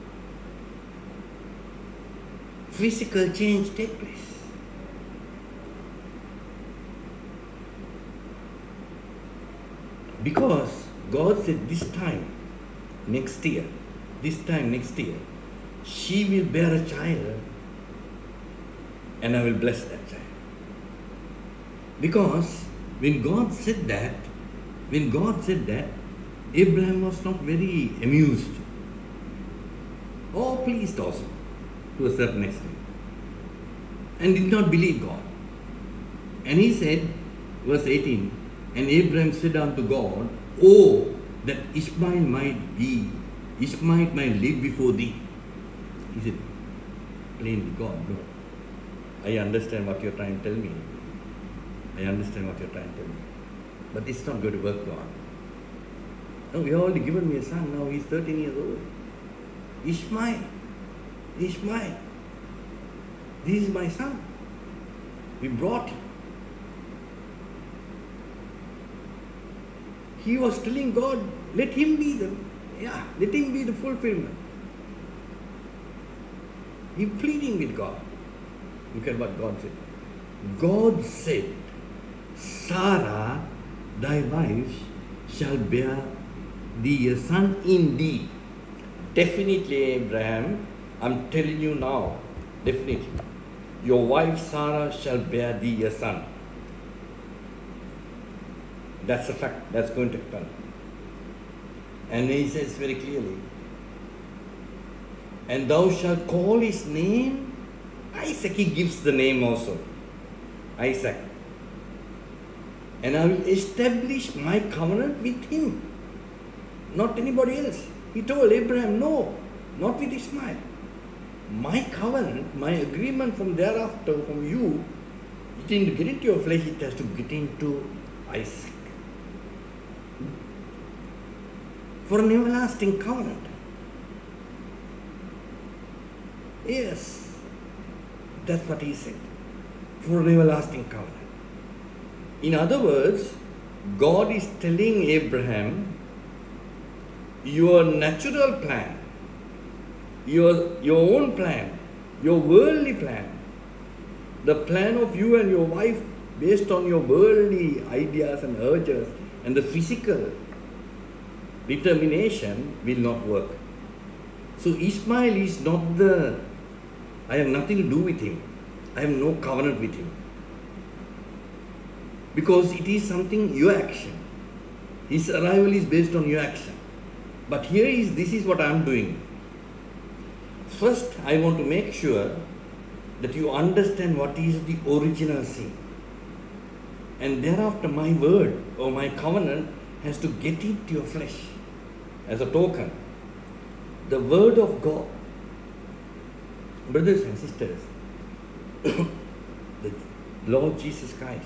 Physical change take place. Because God said this time next year, she will bear a child and I will bless that child. Because when God said that, Abraham was not very amused or pleased also to a certain extent, and did not believe God. And he said, verse 18, and Abraham said unto God, oh, that Ishmael might live before thee. He said, plainly, God, no. I understand what you're trying to tell me. But it's not going to work, God. No, you already given me a son. Now he's 13 years old. Ishmael. This is my son. We brought him. He was telling God, let him be the fulfillment. He pleading with God. Look at what God said. God said, Sarah, thy wife, shall bear thee a son indeed. Definitely, Abraham, I'm telling you now, definitely, your wife Sarah shall bear thee a son. That's a fact, that's going to happen. And he says very clearly, and thou shalt call his name Isaac. He gives the name also, Isaac. And I will establish my covenant with him, not anybody else. He told Abraham, no, not with Ishmael. My covenant, my agreement from thereafter, from you, it didn't get into your flesh, it has to get into Isaac. For an everlasting covenant. Yes, that's what he said. For an everlasting covenant. In other words, God is telling Abraham, your natural plan, your own plan, your worldly plan, the plan of you and your wife based on your worldly ideas and urges and the physical determination will not work. So Ishmael is not I have nothing to do with him. I have no covenant with him. Because it is something, your action. His arrival is based on your action. But this is what I am doing. First, I want to make sure that you understand what is the original sin. And thereafter my word or my covenant has to get into your flesh as a token. The word of God, brothers and sisters, the Lord Jesus Christ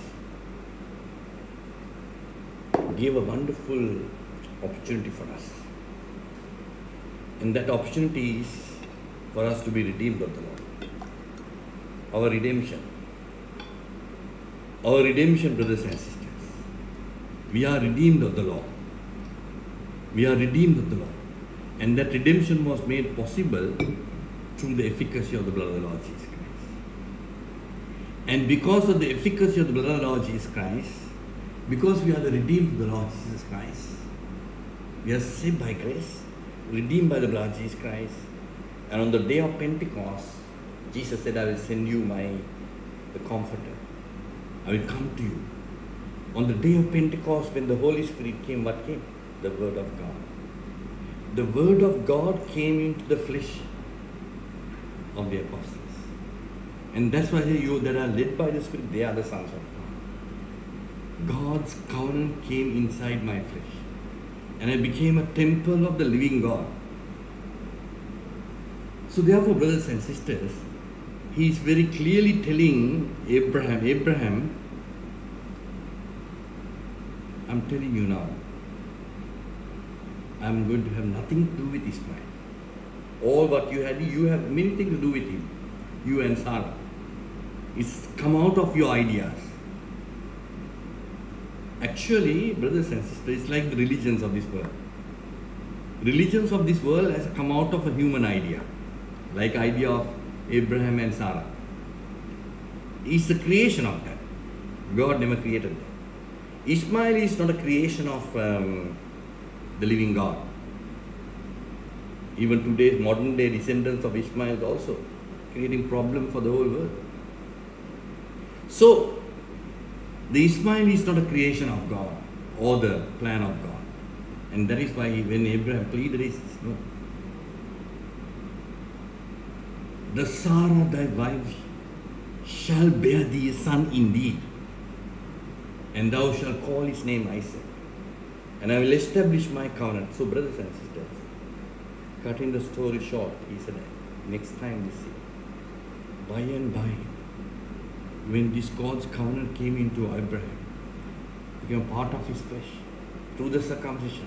gave a wonderful opportunity for us. And that opportunity is for us to be redeemed of the Lord. Our redemption. Our redemption, brothers and sisters. We are redeemed of the law. We are redeemed of the law. And that redemption was made possible through the efficacy of the blood of the Lord Jesus Christ. And because of the efficacy of the blood of the Lord Jesus Christ, because we are the redeemed of the Lord Jesus Christ, we are saved by grace, redeemed by the blood of Jesus Christ. And on the day of Pentecost, Jesus said, I will send you the Comforter. I will come to you. On the day of Pentecost, when the Holy Spirit came, what came? The Word of God. The Word of God came into the flesh of the apostles. And that's why you that are led by the Spirit, they are the sons of God. God's covenant came inside my flesh. And I became a temple of the living God. So therefore, brothers and sisters, he is very clearly telling Abraham, I'm telling you now, I'm going to have nothing to do with Ishmael. All what you have many things to do with him, you and Sarah. It's come out of your ideas. Actually, brothers and sisters, it's like the religions of this world. Religions of this world has come out of a human idea, like idea of Abraham and Sarah. It's the creation of that. God never created that. Ishmael is not a creation of the living God. Even today's modern day descendants of Ishmael also creating problem for the whole world. So, the Ishmael is not a creation of God or the plan of God. And that is why when Abraham pleaded, he says, no. The Sarah thy wife shall bear thee a son indeed, and thou shalt call his name Isaac, and I will establish my covenant. So, brothers and sisters, cutting the story short, he said, next time we see, by and by, when this God's covenant came into Abraham, became part of his flesh through the circumcision,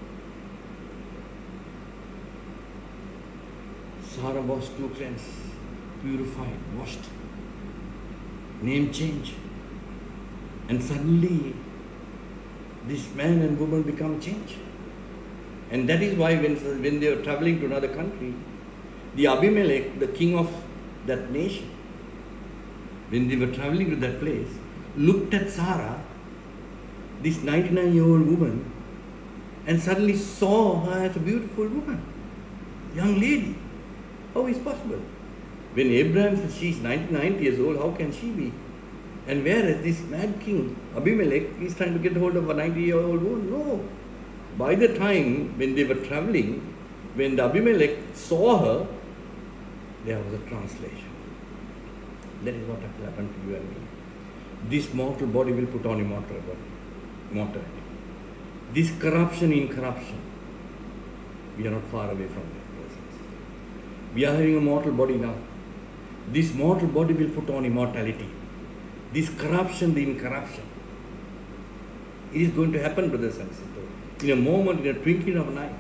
Sarah was to cleanse, purified, washed, name change, and suddenly this man and woman become changed. And that is why when they were traveling to another country, the Abimelech, the king of that nation, when they were traveling to that place, looked at Sarah, this 99-year-old woman, and suddenly saw her as a beautiful woman, young lady. How is possible? When Abraham says she is 99 years old, how can she be? And whereas this mad king, Abimelech, is trying to get hold of a 90-year-old woman? No. By the time when they were traveling, when the Abimelech saw her, there was a translation. That is what will happen to you and me. This mortal body will put on immortal body, immortality. This corruption in corruption, we are not far away from that. We are having a mortal body now. This mortal body will put on immortality. This corruption, the incorruption. It is going to happen, brothers and sisters. In a moment, in a twinkling of an eye.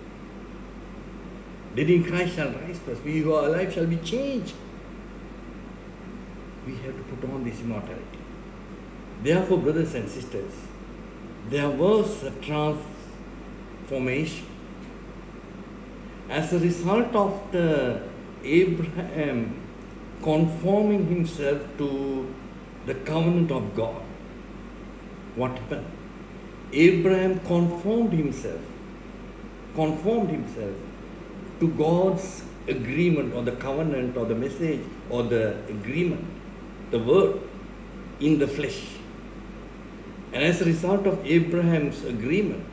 Dead in Christ shall rise first. We who are alive shall be changed. We have to put on this immortality. Therefore, brothers and sisters, there was a transformation. As a result of the Abraham conforming himself to the covenant of God, what happened? Abraham conformed himself to God's agreement or the covenant or the message or the agreement, the word in the flesh. And as a result of Abraham's agreement,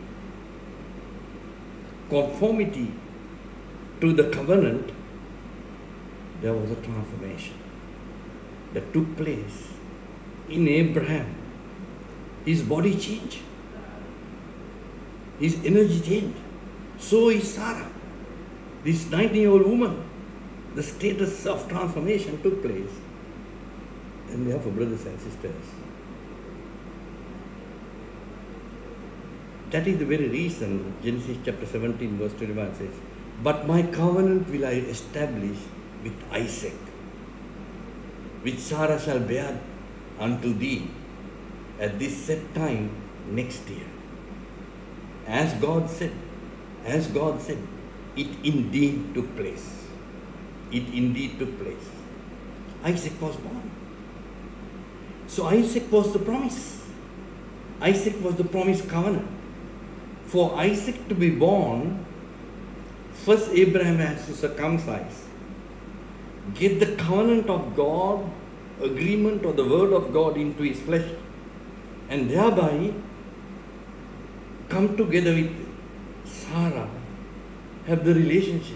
conformity to the covenant, there was a transformation that took place in Abraham. His body changed. His energy changed. So is Sarah. This 90-year-old woman, the status of transformation took place. And therefore, brothers and sisters, that is the very reason Genesis chapter 17 verse 21 says, but my covenant will I establish with Isaac, which Sarah shall bear unto thee at this set time next year. As God said, it indeed took place. It indeed took place. Isaac was born. So Isaac was the promise. Isaac was the promised covenant. For Isaac to be born, first Abraham has to circumcise, get the covenant of God, agreement or the word of God into his flesh, and thereby come together with Sarah, have the relationship.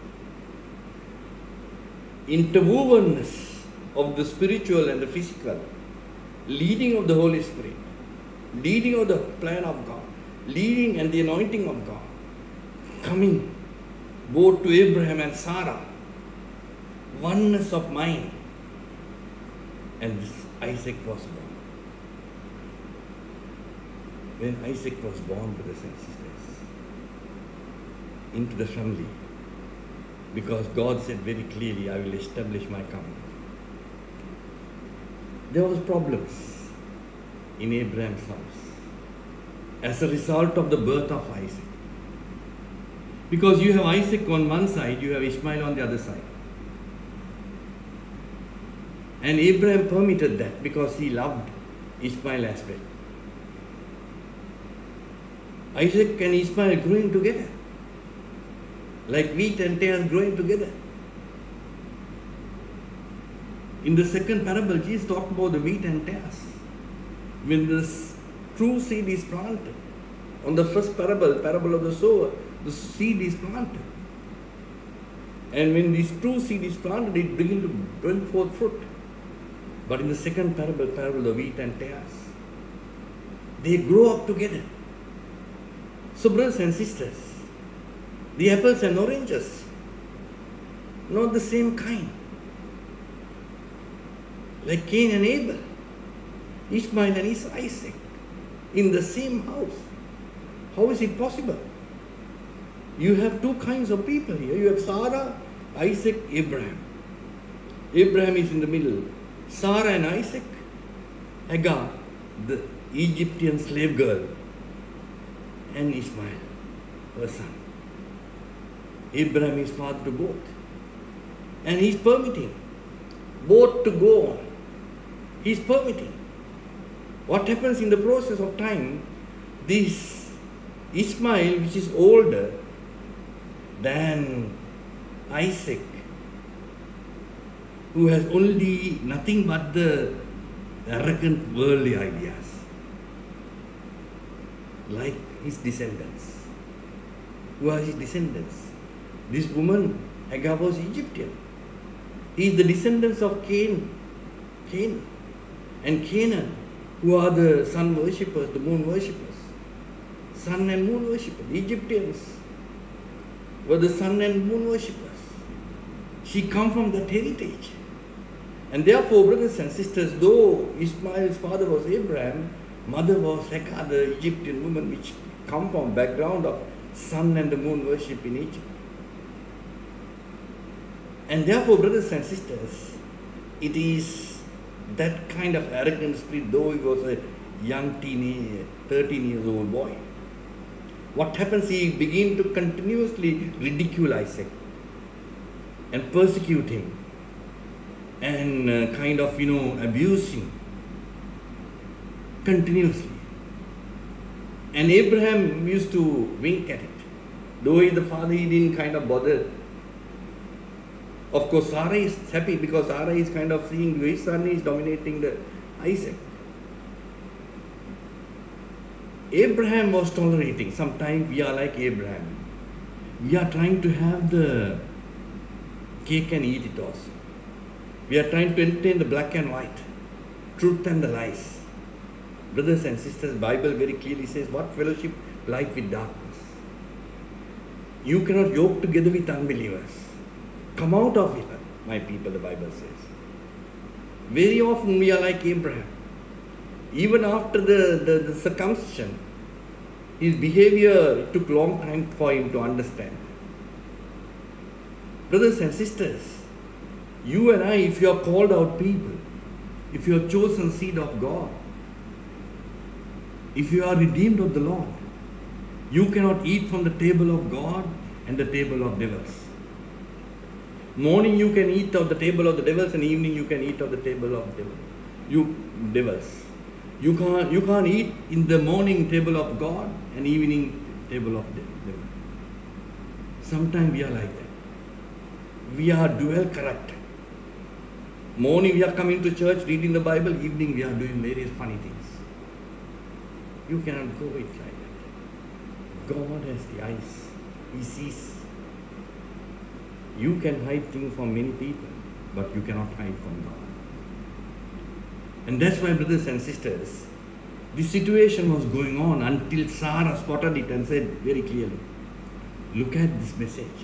Interwovenness of the spiritual and the physical, leading of the Holy Spirit, leading of the plan of God, leading and the anointing of God, coming both to Abraham and Sarah, oneness of mind, and Isaac was born. When Isaac was born, brothers and sisters, into the family. Because God said very clearly, I will establish my covenant. There was problems in Abraham's house as a result of the birth of Isaac. Because you have Isaac on one side, you have Ishmael on the other side. And Abraham permitted that because he loved Ishmael as well. Isaac and Ishmael growing together, like wheat and tares growing together. In the second parable, Jesus talked about the wheat and tares. When the true seed is planted, on the first parable of the sower, the seed is planted. And when this true seed is planted, it begins to bring forth fruit. But in the second parable, the wheat and tares, they grow up together. So brothers and sisters, the apples and oranges, not the same kind. Like Cain and Abel, Ishmael and Isaac, in the same house. How is it possible? You have two kinds of people here. You have Sarah, Isaac, Abraham. Abraham is in the middle. Sarah and Isaac, Hagar, the Egyptian slave girl, and Ishmael, her son. Abraham is father to both. And he's permitting both to go on. He's permitting. What happens in the process of time, this Ishmael, which is older than Isaac, who has only nothing but the arrogant worldly ideas, like his descendants. Who are his descendants? This woman, Hagar, was Egyptian. He is the descendants of Cain and Canaan, who are the sun worshippers, the moon worshippers. Sun and moon worshippers. The Egyptians were the sun and moon worshippers. She come from that heritage. And therefore, brothers and sisters, though Ishmael's father was Abraham, mother was Hagar, the Egyptian woman, which come from background of sun and the moon worship in Egypt. And therefore, brothers and sisters, it is that kind of arrogant spirit, though he was a young teenager, 13 years old boy. What happens, he began to continuously ridicule Isaac and persecute him and abuse him continuously. And Abraham used to wink at it. Though he is the father, he didn't kind of bother. Of course, Sarah is happy because Sarah is kind of seeing his son is dominating the Isaac. Abraham was tolerating. Sometimes we are like Abraham. We are trying to have the cake and eat it also. We are trying to entertain the black and white, truth and the lies. Brothers and sisters, Bible very clearly says, what fellowship light with darkness? You cannot yoke together with unbelievers. Come out of it, my people, the Bible says. Very often we are like Abraham. Even after the circumcision, his behavior, it took a long time for him to understand. Brothers and sisters, you and I, if you are called out people, if you are chosen seed of God, if you are redeemed of the Lord, you cannot eat from the table of God and the table of devils. Morning you can eat of the table of the devils, and evening you can eat of the table of devils. You can't eat in the morning table of God and evening table of devil. Sometimes we are like that. We are dual character. Morning we are coming to church, reading the Bible. Evening we are doing various funny things. You cannot go it like that. God has the eyes. He sees. You can hide things from many people, but you cannot hide from God. And that's why, brothers and sisters, this situation was going on until Sarah spotted it and said very clearly, look at this message.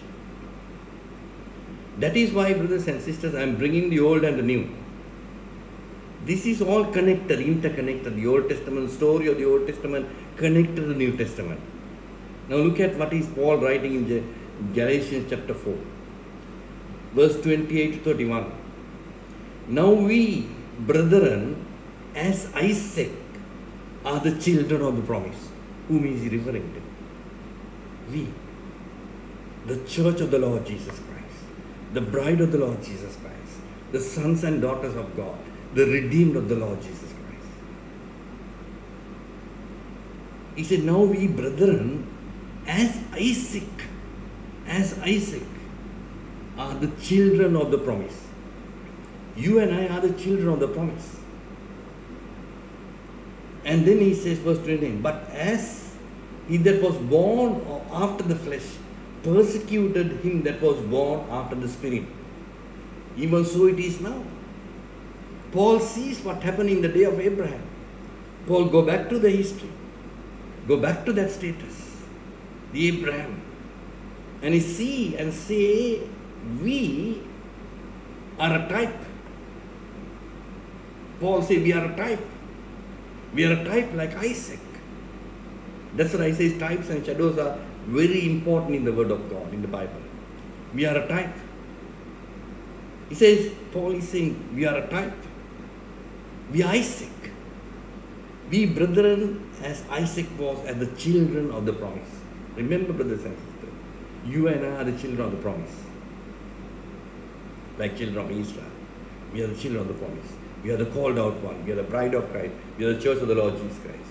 That is why, brothers and sisters, I am bringing the old and the new. This is all connected, interconnected. The Old Testament story of the Old Testament connected to the New Testament. Now look at what is Paul writing in Galatians chapter 4, verse 28 to 31. Now we, brethren, as Isaac, are the children of the promise. Whom is he referring to? We, the church of the Lord Jesus Christ, the bride of the Lord Jesus Christ, the sons and daughters of God, the redeemed of the Lord Jesus Christ. He said, now we, brethren, as Isaac, are the children of the promise. You and I are the children of the promise. And then he says, verse 29, but as he that was born after the flesh persecuted him that was born after the spirit, even so it is now. Paul sees what happened in the day of Abraham. Paul, go back to the history. Go back to that status, the Abraham. And he see and say, we are a type. Paul said, we are a type. We are a type like Isaac. That's what I say, types and shadows are very important in the Word of God, in the Bible. We are a type. He says, Paul is saying, we are a type. We are Isaac. We, brethren, as Isaac was, as the children of the promise. Remember, brothers and sisters, you and I are the children of the promise. Like children of Israel. We are the children of the promise. We are the called out one. We are the bride of Christ. We are the church of the Lord Jesus Christ.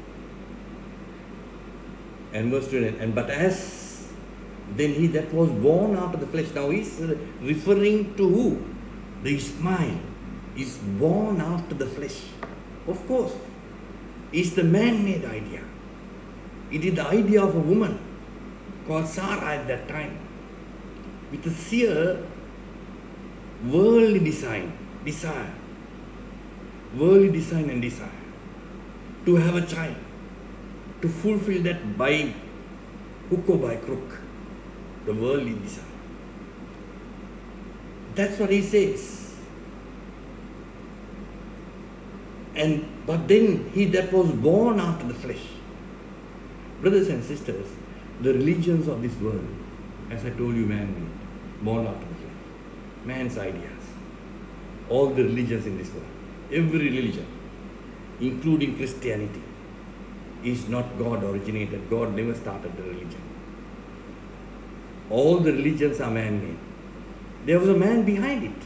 And verse 29, and but as then he that was born after the flesh, now he's referring to who? The Ishmael is born after the flesh. Of course, it's the man-made idea. It is the idea of a woman called Sarah at that time, with a sheer worldly desire, worldly design and desire to have a child, to fulfill that by hook or by crook, the worldly desire. That's what he says. But then he that was born after the flesh. Brothers and sisters, the religions of this world, as I told you, man-made, born after the flesh. Man's ideas. All the religions in this world, every religion, including Christianity, is not God originated. God never started the religion. All the religions are man-made. There was a man behind it.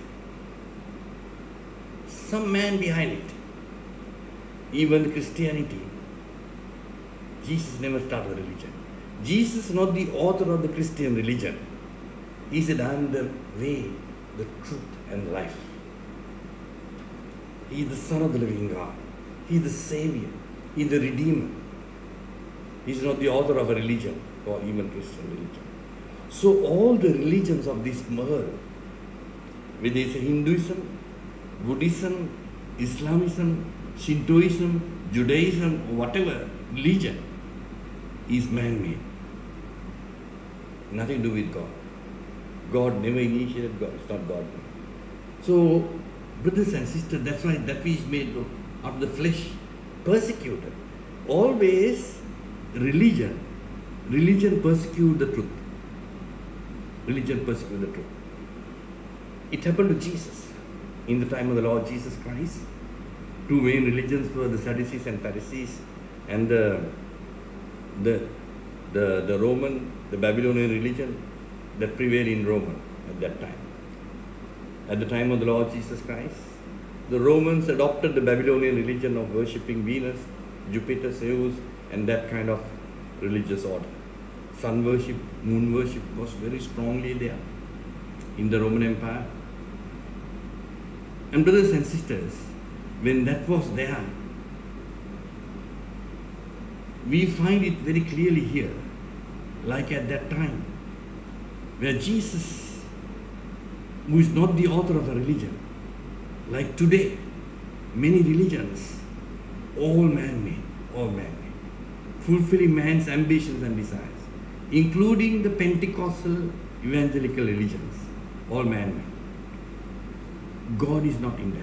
Some man behind it. Even Christianity, Jesus never started a religion. Jesus is not the author of the Christian religion. He said, I am the way, the truth, and life. He is the Son of the living God. He is the Savior. He is the Redeemer. He is not the author of a religion, or even Christian religion. So all the religions of this world, whether it's Hinduism, Buddhism, Islamism, Shintoism, Judaism, whatever religion, is man-made. Nothing to do with God. God never initiated God. It's not God. So, brothers and sisters, that's why that which is made of the flesh, persecuted. Always religion persecute the truth. Religion persecute the truth. It happened to Jesus in the time of the Lord Jesus Christ. Two main religions were the Sadducees and Pharisees, and the Roman, the Babylonian religion that prevailed in Rome at that time. At the time of the Lord Jesus Christ, the Romans adopted the Babylonian religion of worshipping Venus, Jupiter, Zeus, and that kind of religious order. Sun worship, moon worship was very strongly there in the Roman Empire. And brothers and sisters, when that was there, we find it very clearly here, like at that time, where Jesus, who is not the author of a religion, like today, many religions, all man-made, fulfilling man's ambitions and desires, including the Pentecostal evangelical religions, all man-made. God is not in that.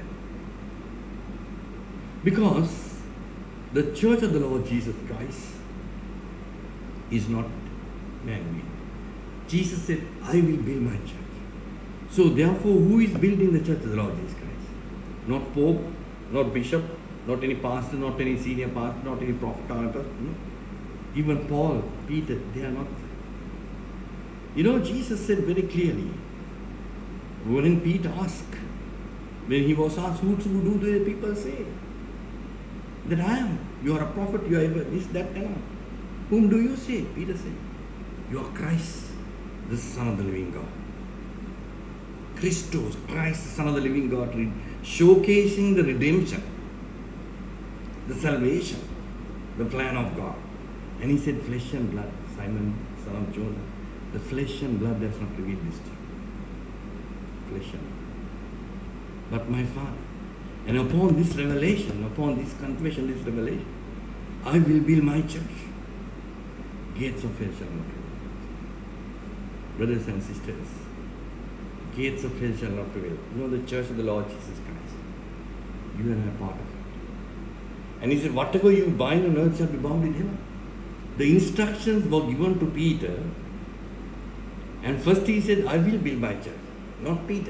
Because the church of the Lord Jesus Christ is not man-made. Jesus said, I will build my church. So therefore, who is building the church of the Lord Jesus Christ? Not Pope, not Bishop, not any pastor, not any senior pastor, not any prophet. No. Even Paul, Peter, they are not. You know, Jesus said very clearly, when Peter asked, when he was asked, who do the people say? That I am. You are a prophet, you are this, that, and whom do you say? Peter said, you are Christ, the Son of the living God. Christos, Christ, the Son of the living God, showcasing the redemption, the salvation, the plan of God. And he said, flesh and blood, Simon, son of Jonah, the flesh and blood does not reveal this to you. Flesh and blood. But my Father. And upon this revelation, upon this confession, this revelation, I will build my church. Gates of hell shall not prevail. Brothers and sisters, gates of hell shall not prevail. You know the church of the Lord Jesus Christ. You and I are part of it. And he said, whatever you bind on earth shall be bound in heaven. The instructions were given to Peter. And first he said, I will build my church. Not Peter.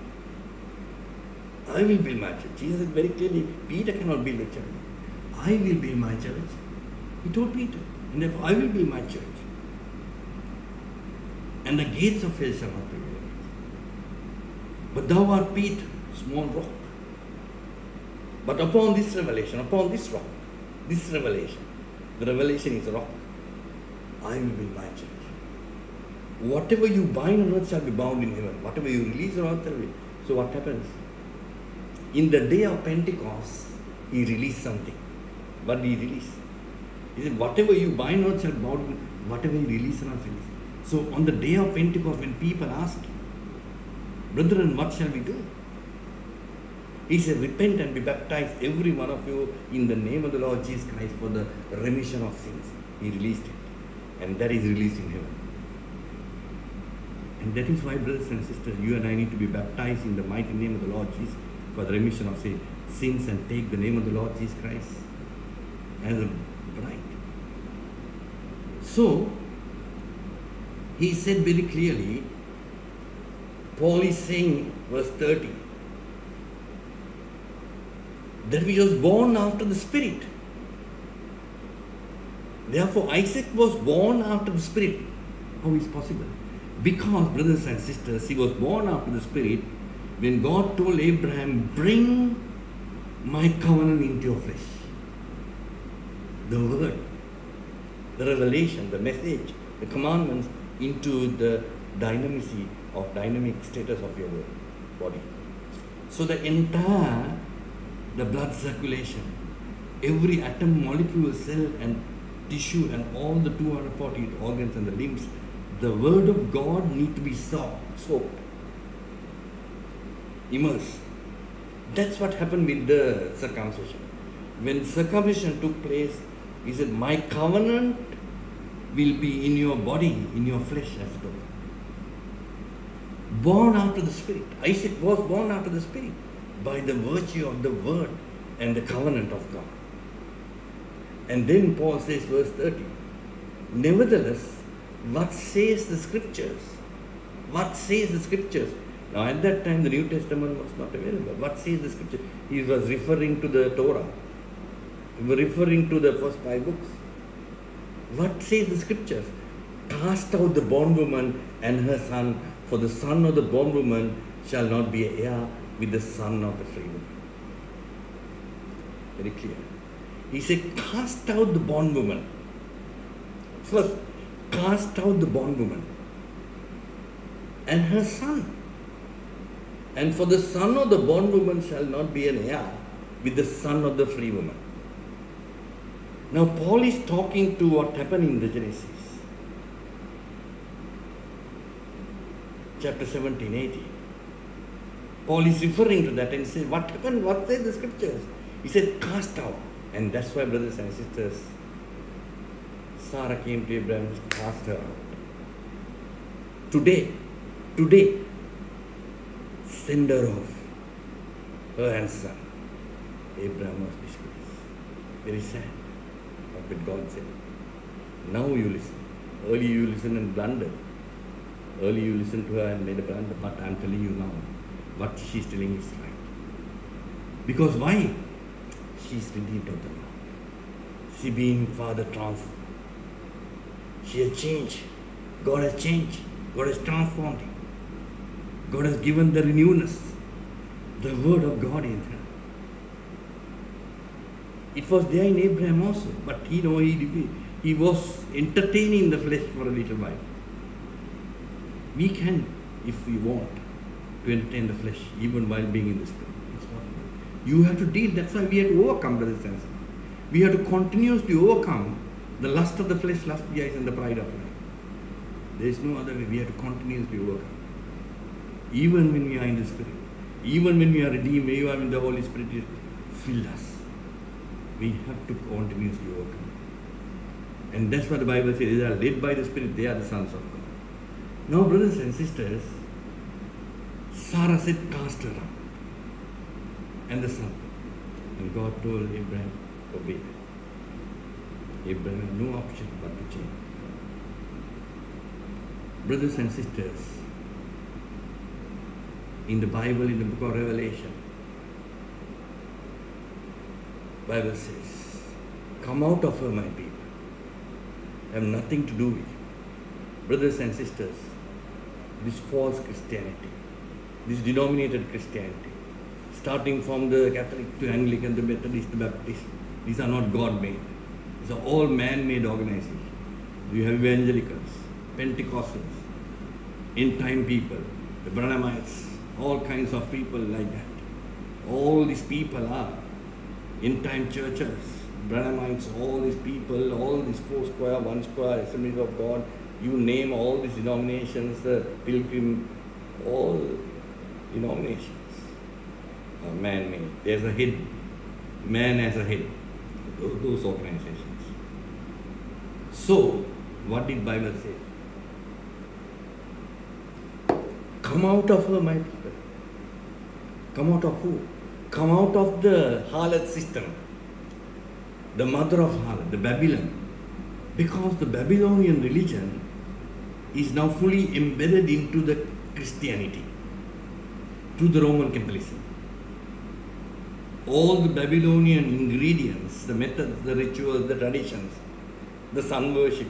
I will build my church. Jesus said very clearly, Peter cannot build a church. I will build my church. He told Peter. And therefore I will build my church. And the gates of hell shall not prevail. But thou art Peter, small rock. But upon this revelation, upon this rock, this revelation, the revelation is a rock, I will build my church. Whatever you bind on earth shall be bound in heaven. Whatever you release on earth shall be. So what happens? In the day of Pentecost, he released something. What did he release? He said, whatever you bind on earth shall be bound in, whatever you release on earth, release. So on the day of Pentecost, when people ask, brethren, what shall we do? He said, repent and be baptized, every one of you, in the name of the Lord Jesus Christ for the remission of sins. He released it. And that is released in heaven. And that is why, brothers and sisters, you and I need to be baptized in the mighty name of the Lord Jesus for the remission of sins and take the name of the Lord Jesus Christ as a bride. So, he said very clearly, Paul is saying, verse 30, that he was born after the Spirit. Therefore, Isaac was born after the Spirit. How is possible? Because, brothers and sisters, he was born after the Spirit when God told Abraham, bring my covenant into your flesh. The word, the revelation, the message, the commandments into the dynamic status of your body. So the entire, the blood circulation, every atom, molecule, cell and tissue and all the 240 organs and the limbs, the word of God need to be soaked, immersed. That's what happened with the circumcision. When circumcision took place, he said, my covenant will be in your body, in your flesh as it were. Born after the Spirit. Isaac was born after the Spirit by the virtue of the word and the covenant of God. And then Paul says, verse 30, nevertheless, what says the Scriptures? What says the Scriptures? Now at that time the New Testament was not available. What says the Scripture? He was referring to the Torah. He was referring to the first 5 books. What says the Scriptures? Cast out the bondwoman and her son, for the son of the bondwoman shall not be an heir with the son of the free woman. Very clear. He said, cast out the bondwoman. First, cast out the bondwoman and her son. And for the son of the bondwoman shall not be an heir with the son of the free woman. Now Paul is talking to what happened in the Genesis. Chapter 17, 18. Paul is referring to that and he says, what happened? What said the Scriptures? He said, cast out. And that's why, brothers and sisters, Sarah came to Abraham and cast her out. Today, send her off, her and son. Abraham was disgraced. Very sad. But God said, now you listen. Earlier you listened and blundered. Earlier you listened to her and made a plan, but I'm telling you now, what she's telling is right. Because why? She's redeemed of the Lord. She being Father transformed. She has changed. God has changed. God has transformed him. God has given the renewness, the word of God in her. It was there in Abraham also, but he was entertaining the flesh for a little while. We can, if we want, to entertain the flesh even while being in the spirit. It's possible. You have to deal. That's why we have to overcome, brothers and sisters. We have to continuously overcome the lust of the flesh, lust of the eyes, and the pride of life. There is no other way. We have to continuously overcome. Even when we are in the Spirit, even when we are redeemed, even when the Holy Spirit is filled us, we have to continuously overcome. And that's what the Bible says. They are led by the Spirit, they are the sons of God. Now, brothers and sisters, Sarah said, cast her out. And the son. And God told Abraham, obey. Abraham had no option but to change. Brothers and sisters, in the Bible, in the book of Revelation, Bible says, come out of her, my people. Have nothing to do with you. Brothers and sisters, this false Christianity, this denominated Christianity, starting from the Catholic to Anglican, the Methodist, the Baptist, these are not God-made. These are all man-made organizations. You have evangelicals, Pentecostals, end-time people, the Branhamites, all kinds of people like that. All these people are end-time churches, Branhamites, all these people, all these four square, one square, Assemblies of God, you name all these denominations, the Pilgrim, all denominations are man-made. There's a head, man as a head, those organizations. So, what did Bible say? Come out of her, my people. Come out of who? Come out of the harlot system, the mother of harlot, the Babylon. Because the Babylonian religion is now fully embedded into the Christianity, to the Roman Catholicism. All the Babylonian ingredients, the methods, the rituals, the traditions, the sun worship,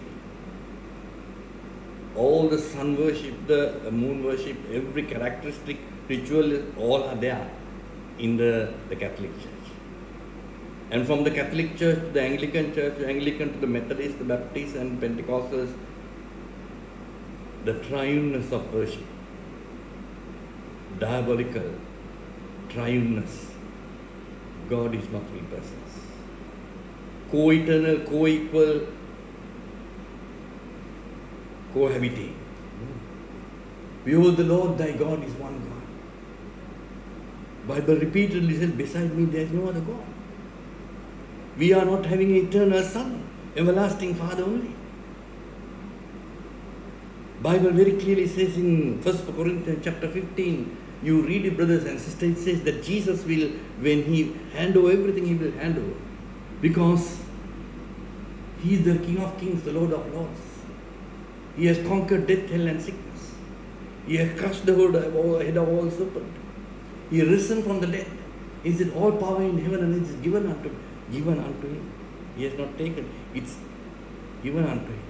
all the sun worship, the moon worship, every characteristic ritual, all are there in the Catholic Church. And from the Catholic Church to the Anglican Church, the Anglican to the Methodist, the Baptist and Pentecostals, the triuneness of worship, diabolical triuneness. God is not three persons. Co-eternal, co-equal, cohabiting. Behold, the Lord thy God is one God. Bible repeatedly says, beside me there is no other God. We are not having an eternal Son, everlasting Father only. Bible very clearly says in 1 Corinthians chapter 15, you read it, brothers and sisters, it says that Jesus will, when he hand over everything, he will hand over. Because he is the King of Kings, the Lord of Lords. He has conquered death, hell and sickness. He has crushed the head of all serpent. He is risen from the dead. He said, all power in heaven and earth is given unto him. He has not taken, it's given unto him.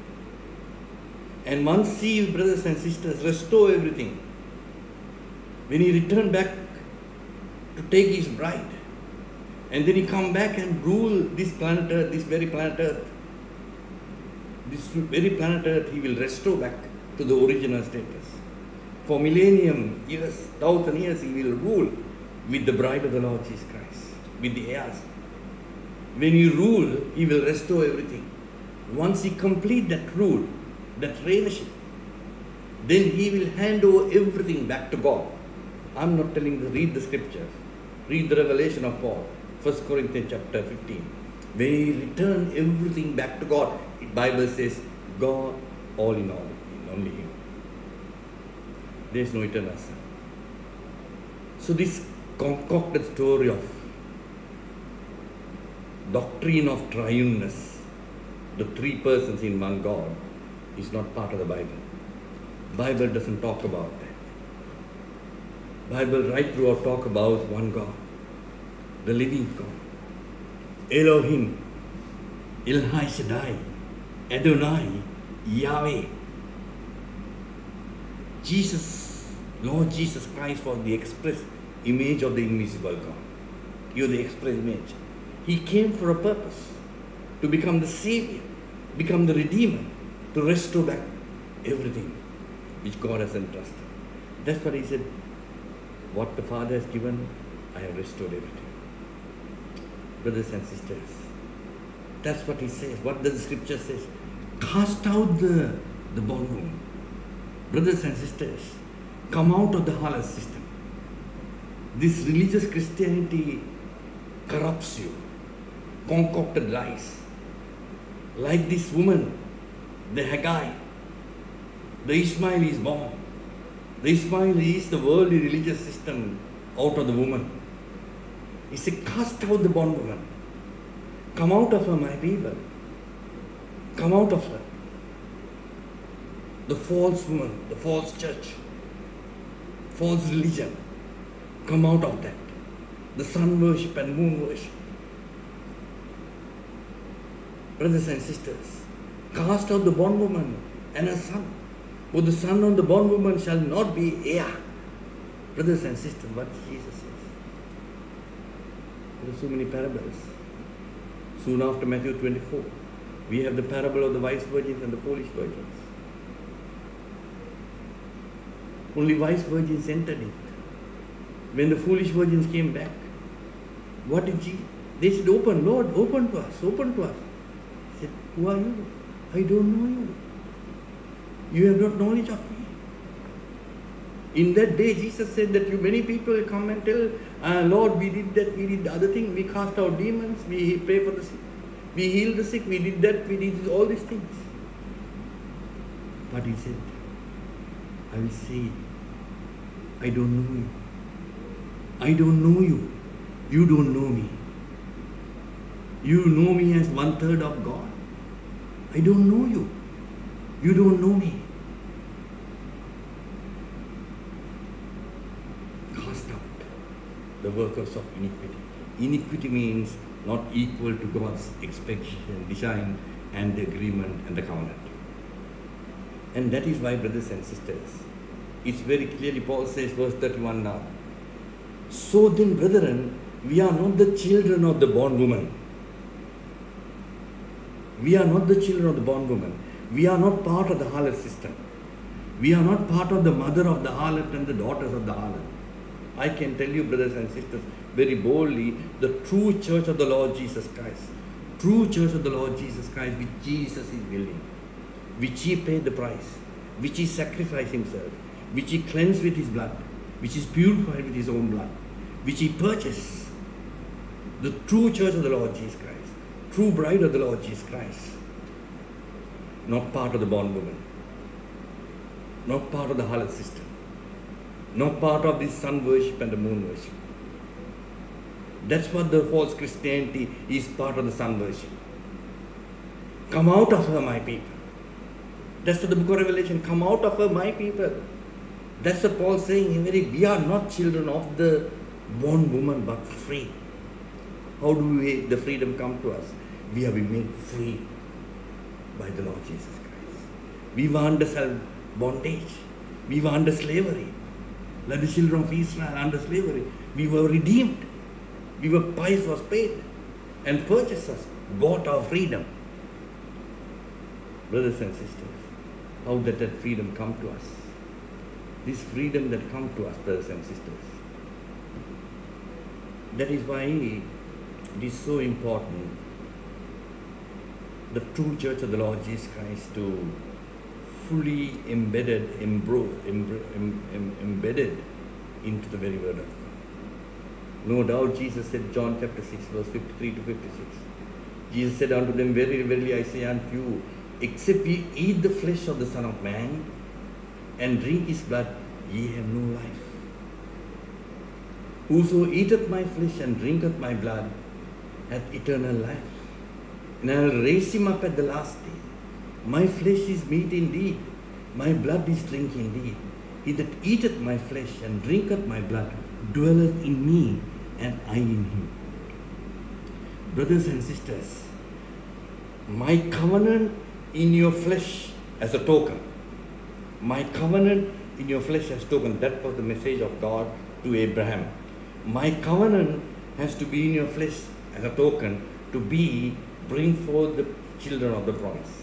And once he, brothers and sisters, restore everything, when he returned back to take his bride, and then he come back and rule this planet Earth, this very planet Earth, he will restore back to the original status. For millennium years, 1,000 years, he will rule with the bride of the Lord Jesus Christ, with the heirs. When he rule, he will restore everything. Once he complete that rule, that reignship, then he will hand over everything back to God. I'm not telling you, read the scriptures. Read the revelation of Paul, 1 Corinthians chapter 15. When he return everything back to God, the Bible says, God all in all, in only him. There is no eternal Son. So this concocted story of doctrine of triuneness, the three persons in one God, is not part of the Bible. Bible doesn't talk about that. Bible right throughout talk about one God, the living God. Elohim, El Shaddai, Adonai, Yahweh. Jesus, Lord Jesus Christ was the express image of the invisible God. You're the express image. He came for a purpose, to become the Savior, become the Redeemer, to restore back everything which God has entrusted. That's what he said. What the Father has given, I have restored everything. Brothers and sisters, that's what he says. What the scripture says. Cast out the bondwoman. Brothers and sisters, come out of the harlot system. This religious Christianity corrupts you. Concocted lies. Like this woman, the Haggai, the Ishmael is born. The Ishmael is the worldly religious system out of the woman. He said, cast out the bondwoman. Come out of her, my people. Come out of her. The false woman, the false church, false religion. Come out of that. The sun worship and moon worship. Brothers and sisters, cast out the bondwoman and her son. For the son of the bondwoman shall not be heir. Brothers and sisters, what Jesus says. There are so many parables. Soon after Matthew 24, we have the parable of the wise virgins and the foolish virgins. Only wise virgins entered it. When the foolish virgins came back, what did Jesus? They said, open, Lord, open to us, open to us. He said, who are you? I don't know you. You have not knowledge of me. In that day, Jesus said that many people will come and tell, Lord, we did that, we did the other thing, we cast out demons, we pray for the sick, we healed the sick, we did that, we did all these things. But he said, I will say, I don't know you. I don't know you. You don't know me. You know me as 1/3 of God. I don't know you. You don't know me. Cast out the workers of iniquity. Iniquity means not equal to God's expectation, design, and the agreement and the covenant. And that is why, brothers and sisters, it's very clearly, Paul says, verse 31 now. So then, brethren, we are not the children of the bondwoman. We are not the children of the bondwoman. We are not part of the harlot system. We are not part of the mother of the harlot and the daughters of the harlot. I can tell you, brothers and sisters, very boldly, the true church of the Lord Jesus Christ, true church of the Lord Jesus Christ, which Jesus is building, which He paid the price, which He sacrificed Himself, which He cleansed with His blood, which is purified with His own blood, which He purchased. The true church of the Lord Jesus Christ, true bride of the Lord Jesus Christ, not part of the bondwoman, not part of the harlot system, not part of the sun worship and the moon worship. That's what the false Christianity is, part of the sun worship. Come out of her, my people. That's what the book of Revelation, come out of her, my people. That's what Paul is saying. We are not children of the bondwoman, but free. How do the freedom come to us? We have been made free by the Lord Jesus Christ. We were under bondage. We were under slavery. Like the children of Israel under slavery. We were redeemed. Price was paid and purchased us, bought our freedom. Brothers and sisters, how did that freedom come to us? This freedom that come to us, brothers and sisters. That is why it is so important, the true church of the Lord Jesus Christ, to fully embedded into the very word of God. No doubt Jesus said, John chapter 6, verse 53 to 56. Jesus said unto them, Verily, verily, I say unto you, except ye eat the flesh of the Son of Man and drink His blood, ye have no life. Whoso eateth my flesh and drinketh my blood hath eternal life, and I will raise him up at the last day. My flesh is meat indeed, My blood is drink indeed. He that eateth my flesh and drinketh my blood dwelleth in me, and I in him. Brothers and sisters, my covenant in your flesh as a token. My covenant in your flesh as token. That was the message of God to Abraham. My covenant has to be in your flesh as a token to bring forth the children of the promise.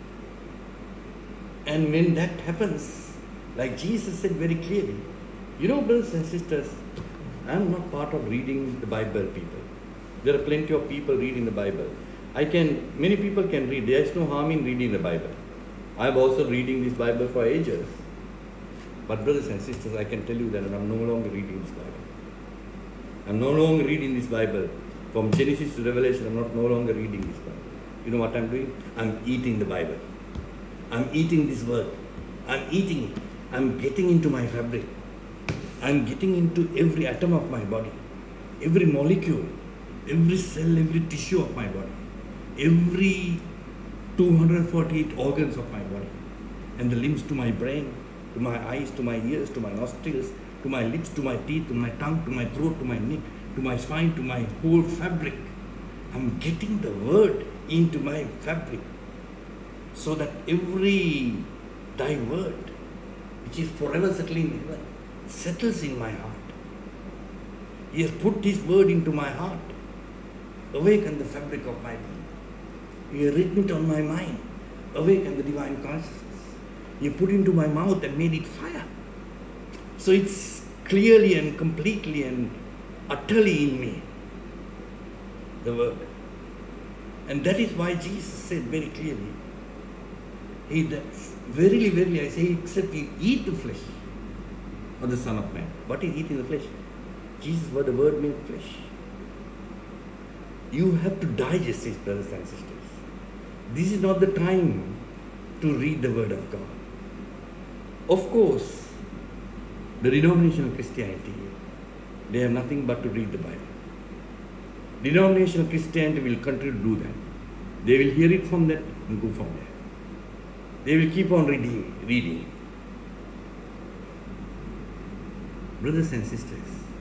And when that happens, like Jesus said very clearly, you know, brothers and sisters, I'm not part of reading the Bible, people. There are plenty of people reading the Bible. Many people can read. There is no harm in reading the Bible. I'm also reading this Bible for ages. But brothers and sisters, I can tell you that I'm no longer reading this Bible. I'm no longer reading this Bible. From Genesis to Revelation, I'm no longer reading this Bible. You know what I'm doing? I'm eating the Bible. I'm eating this word. I'm eating it. I'm getting into my fabric. I'm getting into every atom of my body, every molecule, every cell, every tissue of my body, every 248 organs of my body, and the limbs to my brain, to my eyes, to my ears, to my nostrils, to my lips, to my teeth, to my tongue, to my throat, to my neck, to my spine, to my whole fabric. I'm getting the word into my fabric so that every thy word, which is forever settling in heaven, settles in my heart. He has put his word into my heart. Awaken the fabric of my being. He has written it on my mind. Awaken the divine consciousness. He put into my mouth and made it fire. So it's clearly and completely and utterly in me, the word. And that is why Jesus said very clearly, verily, verily, I say, except you eat the flesh of the Son of Man. What is eating the flesh? Jesus was the word made flesh. You have to digest this, brothers and sisters. This is not the time to read the word of God. Of course, the denominational Christianity, they have nothing but to read the Bible. Denominational Christianity will continue to do that. They will hear it from that and go from there. They will keep on reading it. Brothers and sisters,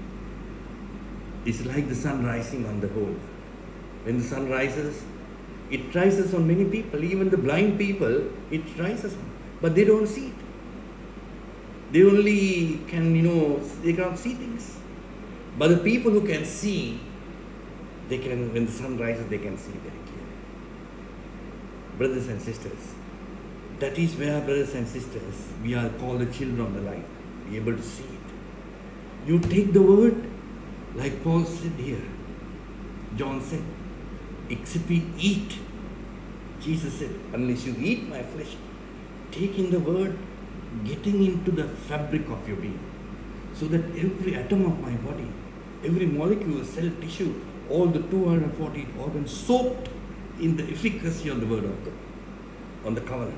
it's like the sun rising on the whole. When the sun rises, it rises on many people, even the blind people, it rises on. But they don't see it. They only can, they can't see things. But the people who can see, when the sun rises, they can see very clearly. Brothers and sisters, that is where, brothers and sisters, we are called the children of the light, be able to see it. You take the word, like Paul said here, John said, except we eat, Jesus said, unless you eat my flesh, taking the word, getting into the fabric of your being, so that every atom of my body, every molecule, cell, tissue, all the 240 organs soaked in the efficacy of the word of God, on the covenant.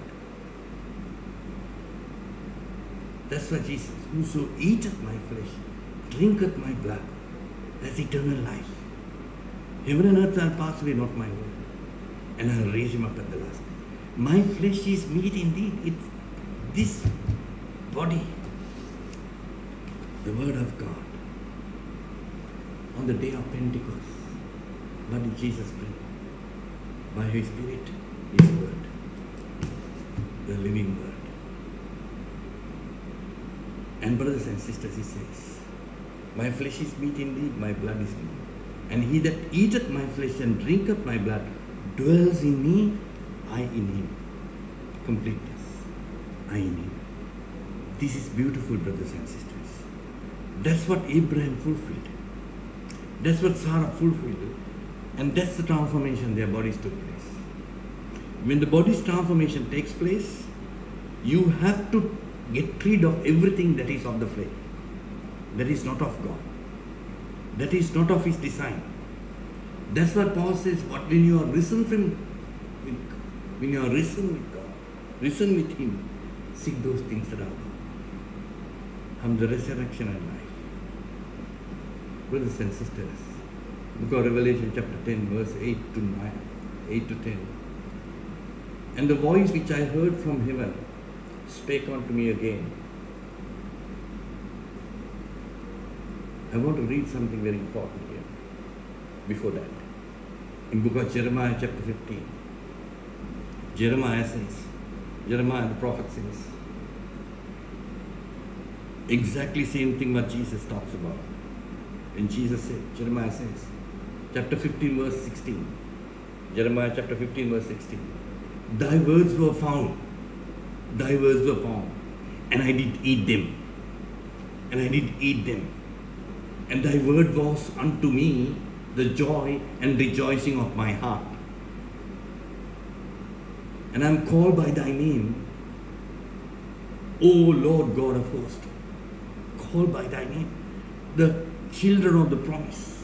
That's why Jesus, whoso eateth my flesh, drinketh my blood, has eternal life. Heaven and earth shall pass away, not my word, and I will raise him up at the last day. My flesh is meat indeed. It's this body, the word of God. On the day of Pentecost, what did Jesus bring? By his Spirit, his word, the living word. And brothers and sisters, he says, my flesh is meat indeed, my blood is meat. And he that eateth my flesh and drinketh my blood dwells in me, I in him. Completeness. I in him. This is beautiful, brothers and sisters. That's what Abraham fulfilled. That's what Sarah fulfilled. And that's the transformation their bodies took place. When the body's transformation takes place, you have to get rid of everything that is of the flesh, that is not of God, that is not of his design. That's what Paul says, when you are risen when you are risen with God, risen with him, seek those things that are God. I'm the resurrection and life. Brothers and sisters, book of Revelation chapter 10, verse 8 to 9, 8 to 10. And the voice which I heard from heaven spake unto me again. I want to read something very important here. Before that, in book of Jeremiah chapter 15, Jeremiah the prophet says, exactly same thing what Jesus talks about. And Jesus said, Jeremiah says, chapter 15 verse 16, Jeremiah chapter 15 verse 16, thy words were found, and I did eat them, and thy word was unto me the joy and rejoicing of my heart. And I am called by thy name, O Lord God of hosts, called by thy name, the children of the promise.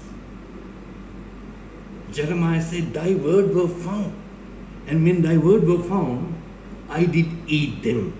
Jeremiah said, thy word were found. And when thy word were found, I did eat them.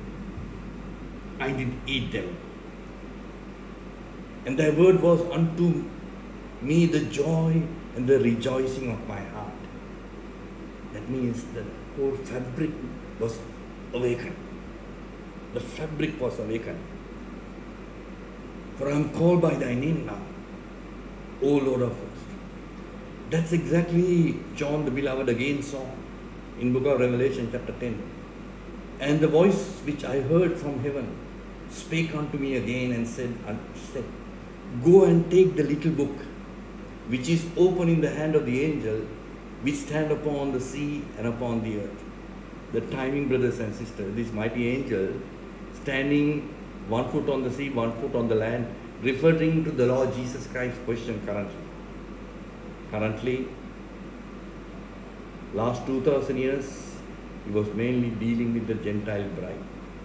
And thy word was unto me the joy and the rejoicing of my heart. That means the whole fabric was awakened. The fabric was awakened. For I am called by thy name now, O Lord of hosts. That's exactly John the Beloved again saw in book of Revelation chapter 10. And the voice which I heard from heaven spake unto me again and said, go and take the little book which is open in the hand of the angel which stand upon the sea and upon the earth. The timing, brothers and sisters, this mighty angel standing 1 foot on the sea, 1 foot on the land, referring to the Lord Jesus Christ's question currently. Currently, last 2000 years, he was mainly dealing with the Gentile bride.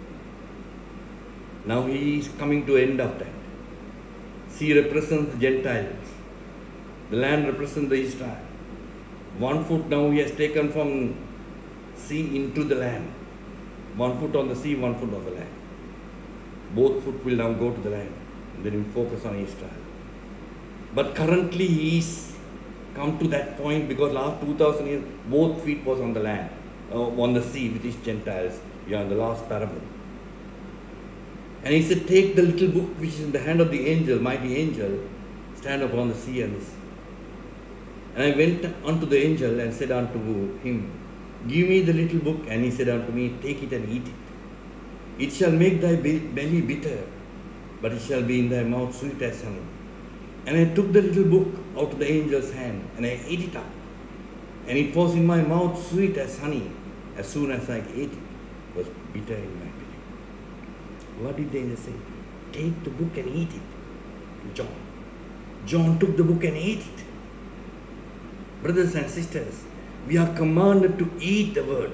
Now he is coming to end of that. Sea represents the Gentiles. The land represents the Israel. 1 foot now he has taken from sea into the land. 1 foot on the sea, 1 foot on the land. Both foot will now go to the land. And then he will focus on Israel. But currently he is come to that point because last 2000 years both feet was on the land, on the sea, which is Gentiles. We are in the last parable. And he said, take the little book which is in the hand of the angel, mighty angel, stand upon the sea and the sea. And I went unto the angel and said unto him, give me the little book. And he said unto me, take it and eat it. It shall make thy belly bitter, but it shall be in thy mouth sweet as honey. And I took the little book out of the angel's hand, and I ate it up. And it was in my mouth sweet as honey. As soon as I ate it, it was bitter in my belly. What did the angel say? Take the book and eat it. John took the book and ate it. Brothers and sisters, we are commanded to eat the word.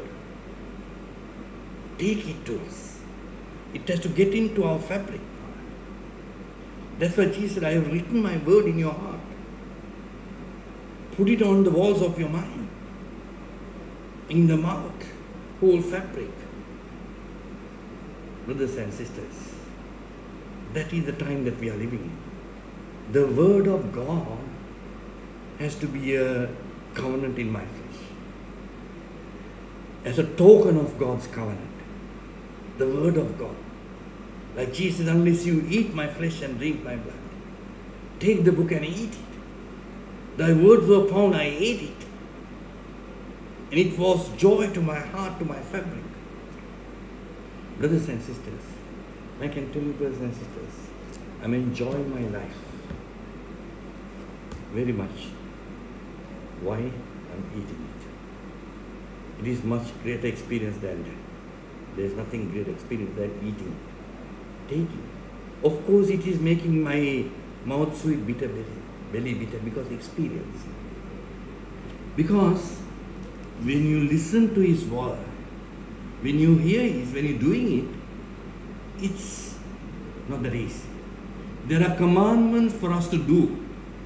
Take it to us. It has to get into our fabric. That's why Jesus said, I have written my word in your heart. Put it on the walls of your mind. In the mouth, whole fabric. Brothers and sisters, that is the time that we are living in. The word of God has to be a covenant in my flesh. As a token of God's covenant. The word of God. Like Jesus, unless you eat my flesh and drink my blood, take the book and eat it. Thy words were found, I ate it. And it was joy to my heart, to my fabric. Brothers and sisters, I can tell you, brothers and sisters, I'm enjoying my life very much. Why? I'm eating it. It is much greater experience than that. There is nothing great experience than eating. Taking. Of course, it is making my mouth sweet, bitter, belly bitter, because experience. Because when you listen to His word, when you hear His, when you're doing it, it's not that easy. There are commandments for us to do.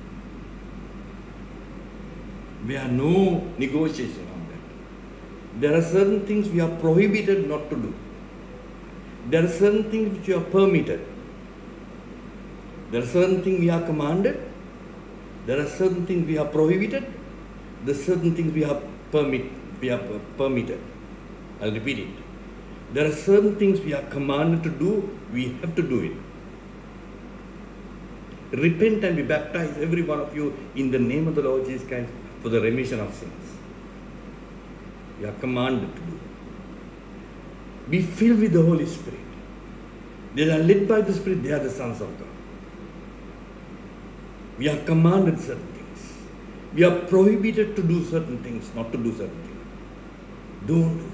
There are no negotiation on that. There are certain things we are prohibited not to do. There are certain things which we are permitted. There are certain things we are commanded. There are certain things we are prohibited. There are certain things we are permitted. I'll repeat it. There are certain things we are commanded to do, we have to do it. Repent and be baptized, every one of you, in the name of the Lord Jesus Christ for the remission of sins. We are commanded to do. Be filled with the Holy Spirit. They are led by the Spirit, they are the sons of God. We are commanded certain things. We are prohibited to do certain things, not to do certain things. Don't do it.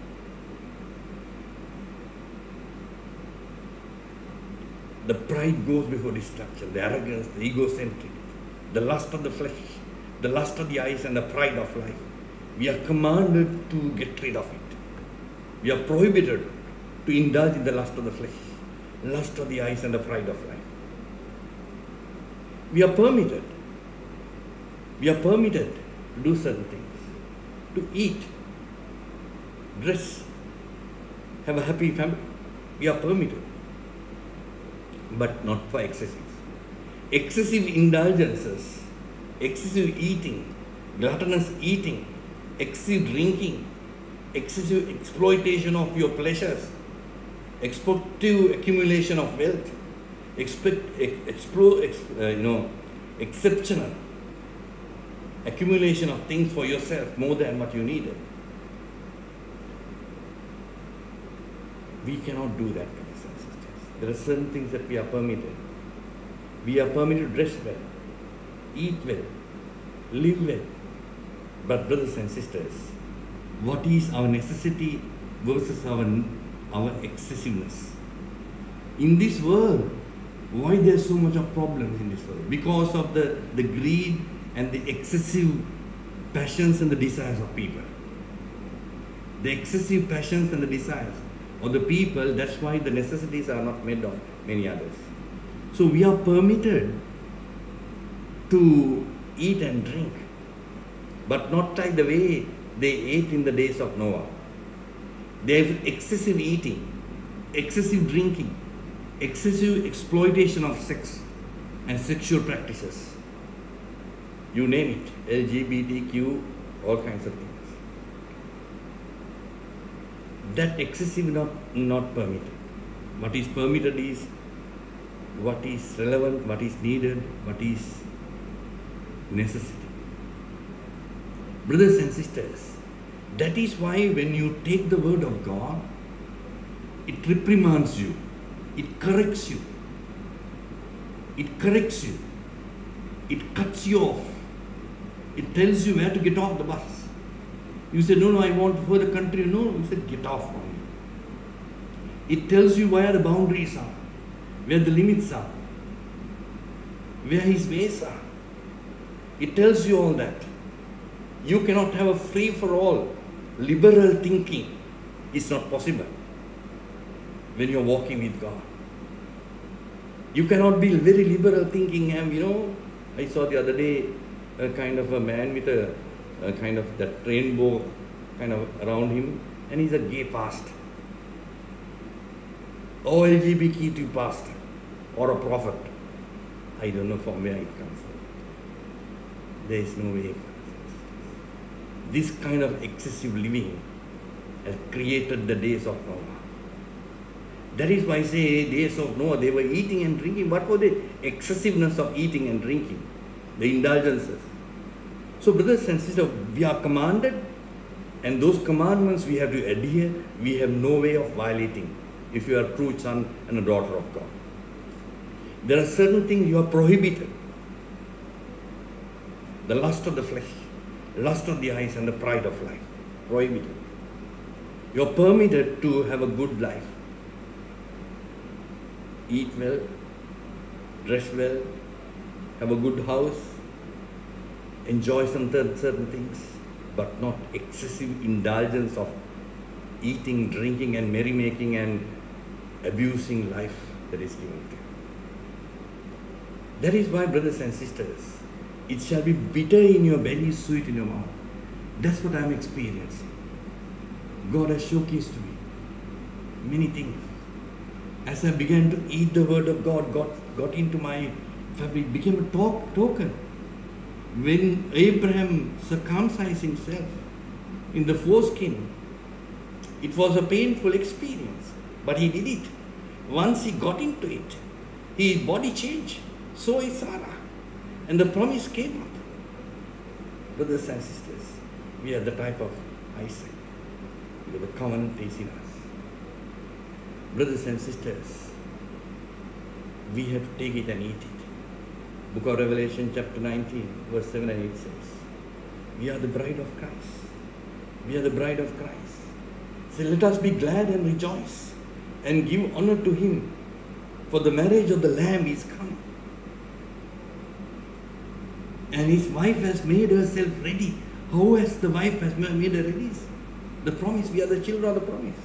The pride goes before destruction, the arrogance, the egocentric, the lust of the flesh, the lust of the eyes, and the pride of life. We are commanded to get rid of it. We are prohibited to indulge in the lust of the flesh, lust of the eyes, and the pride of life. We are permitted. We are permitted to do certain things, to eat, dress, have a happy family. We are permitted, but not for excessive. Excessive indulgences, excessive eating, gluttonous eating, excessive drinking, excessive exploitation of your pleasures, expective accumulation of wealth, exceptional accumulation of things for yourself more than what you needed. We cannot do that, brothers and sisters. There are certain things that we are permitted. We are permitted to dress well, eat well, live well. But brothers and sisters, what is our necessity versus our excessiveness? In this world, why there is so much of problems in this world? Because of the greed and the excessive passions and the desires of people. The excessive passions and the desires of the people, that's why the necessities are not made of many others. So we are permitted to eat and drink, but not like the way they ate in the days of Noah. There is excessive eating, excessive drinking, excessive exploitation of sex and sexual practices. You name it, LGBTQ, all kinds of things. That excessive not permitted. What is permitted is what is relevant, what is needed, what is necessity. Brothers and sisters, that is why when you take the word of God, it reprimands you, it corrects you, it corrects you, it cuts you off, it tells you where to get off the bus. You say, no, I want for the country. No, you said, get off from me. It tells you where the boundaries are, where the limits are, where his ways are. It tells you all that. You cannot have a free-for-all, liberal thinking. It's not possible when you're walking with God. You cannot be very liberal thinking. And I saw the other day a kind of a man with a kind of that rainbow kind of around him, and he's a gay pastor, or LGBTQ pastor, or a prophet. I don't know from where it comes from. There is no way. This kind of excessive living has created the days of Noah. That is why I say days of Noah, they were eating and drinking. What was the excessiveness of eating and drinking? The indulgences. So brothers and sisters, we are commanded, and those commandments we have to adhere. We have no way of violating if you are a true son and a daughter of God. There are certain things you are prohibited. The lust of the flesh, lust of the eyes, and the pride of life. Prohibited. You are permitted to have a good life. Eat well, dress well, have a good house, enjoy some certain things, but not excessive indulgence of eating, drinking, and merrymaking and abusing life that is given to you. That is why, brothers and sisters, it shall be bitter in your belly, sweet in your mouth. That's what I'm experiencing. God has showcased to me many things. As I began to eat the word of God, got into my fabric, became a token. When Abraham circumcised himself in the foreskin, It was a painful experience, but he did it. Once he got into it, his body changed. So is Sarah. And the promise came up. Brothers and sisters, we are the type of Isaac. The covenant is in us. Brothers and sisters, we have to take it and eat it. Book of Revelation chapter 19, verse 7 and 8 says, we are the bride of Christ. We are the bride of Christ. So let us be glad and rejoice and give honor to Him, for the marriage of the Lamb is come. And His wife has made herself ready. How has the wife has made her ready? The promise, we are the children of the promise.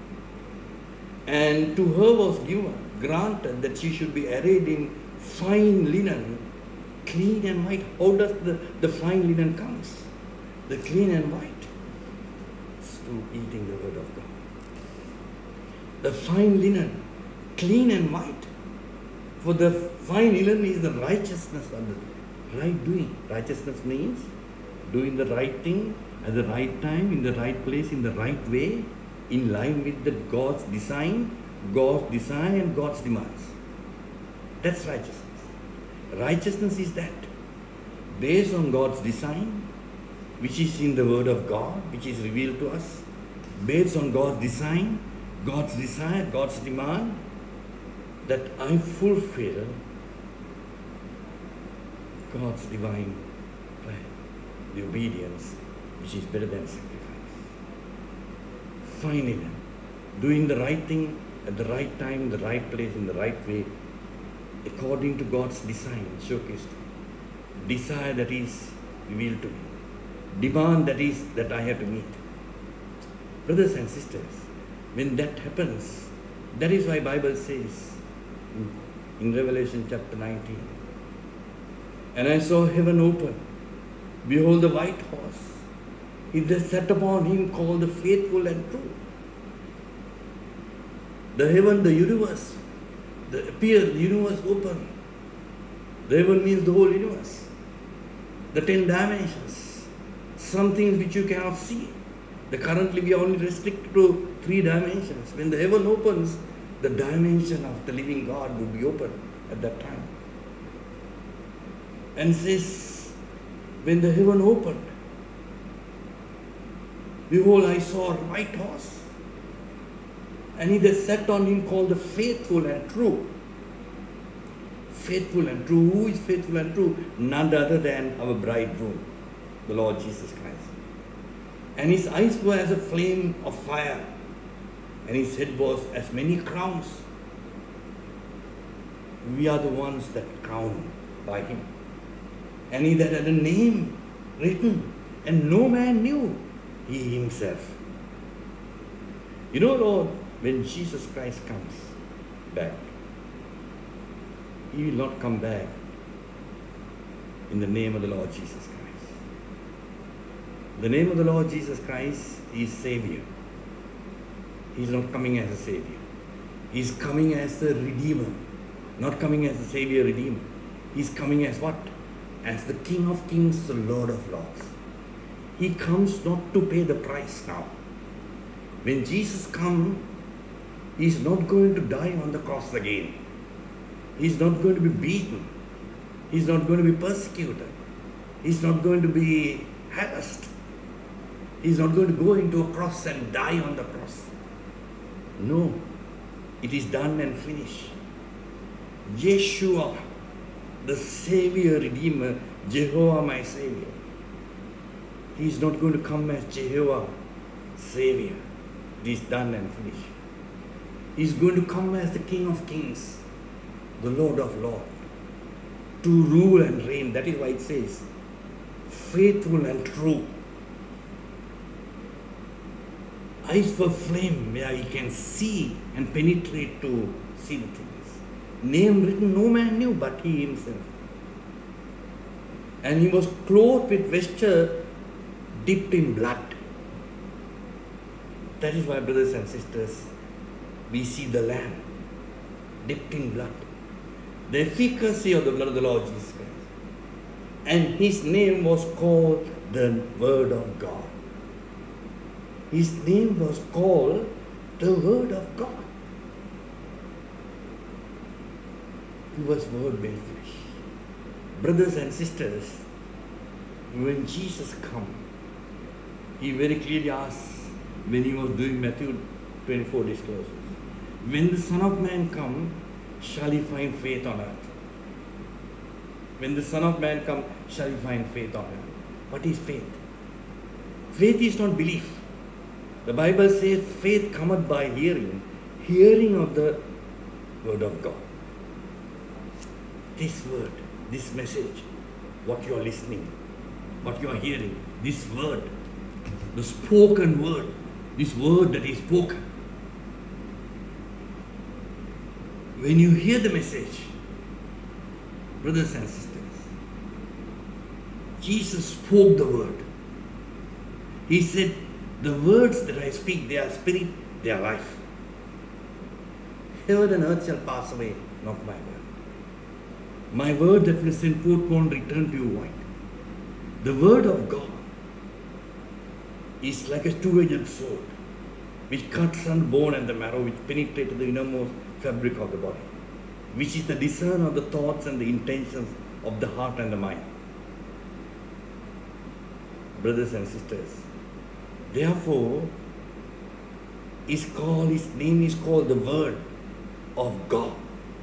And to her was granted that she should be arrayed in fine linen, clean and white. How does the fine linen comes? The clean and white. Through eating the word of God. The fine linen, clean and white. For the fine linen is the righteousness of the right doing. Righteousness means doing the right thing at the right time, in the right place, in the right way, in line with the God's design and God's demands. That's righteousness. Righteousness is that, based on God's design, which is in the Word of God, which is revealed to us, based on God's design, God's desire, God's demand, that I fulfill God's divine plan, the obedience which is better than sacrifice. Finally, doing the right thing at the right time, the right place, in the right way, according to God's design, showcased, desire that is revealed to me, demand that I have to meet. Brothers and sisters, when that happens, that is why Bible says in Revelation chapter 19, and I saw heaven open, behold the white horse, he that sat upon him called the faithful and true. The heaven, the universe, the universe open. The heaven means the whole universe. The 10 dimensions. Some things which you cannot see. Currently we are only restricted to 3 dimensions. When the heaven opens, the dimension of the living God will be open at that time. And says, when the heaven opened, behold, I saw a white horse, and he that sat on him called the faithful and true. Faithful and true. Who is faithful and true? None other than our bridegroom, the Lord Jesus Christ. And his eyes were as a flame of fire, and his head was as many crowns. We are the ones that crowned by him. And he that had a name written, and no man knew, he himself. You know, Lord, when Jesus Christ comes back, he will not come back in the name of the Lord Jesus Christ. The name of the Lord Jesus Christ is Savior. He is not coming as a Savior. He is coming as a Redeemer. Not coming as a Savior, Redeemer. He is coming as what? As the King of Kings, the Lord of Lords. He comes not to pay the price now. When Jesus comes, he is not going to die on the cross again. He is not going to be beaten. He is not going to be persecuted. He is not going to be harassed. He is not going to go into a cross and die on the cross. No, it is done and finished. Yeshua, the Savior, Redeemer, Jehovah, my Savior. He is not going to come as Jehovah, Savior. It is done and finished. He is going to come as the King of Kings, the Lord of Lords, to rule and reign. That is why it says, faithful and true. Eyes for flame, where he can see and penetrate to see the things. Name written no man knew but he himself. And he was clothed with vesture dipped in blood. That is why, brothers and sisters, we see the Lamb dipped in blood. The efficacy of the blood of the Lord Jesus Christ. And his name was called the Word of God. His name was called the Word of God. He was Word made flesh. Brothers and sisters, when Jesus come, he very clearly asks when he was doing Matthew 24 discourses, when the Son of Man come, shall he find faith on earth? When the Son of Man come, shall he find faith on earth? What is faith? Faith is not belief. The Bible says faith cometh by hearing, hearing of the Word of God. This word, this message, what you are listening, what you are hearing, this word, the spoken word, this word that is spoken. When you hear the message, brothers and sisters, Jesus spoke the word. He said, the words that I speak, they are spirit, they are life. Heaven and earth shall pass away, not my word. My word that will send forth won't return to you void. The word of God is like a two-edged sword, which cuts on bone and the marrow, which penetrates the innermost fabric of the body, which is the discern of the thoughts and the intentions of the heart and the mind. Brothers and sisters, therefore, his name is called the Word of God.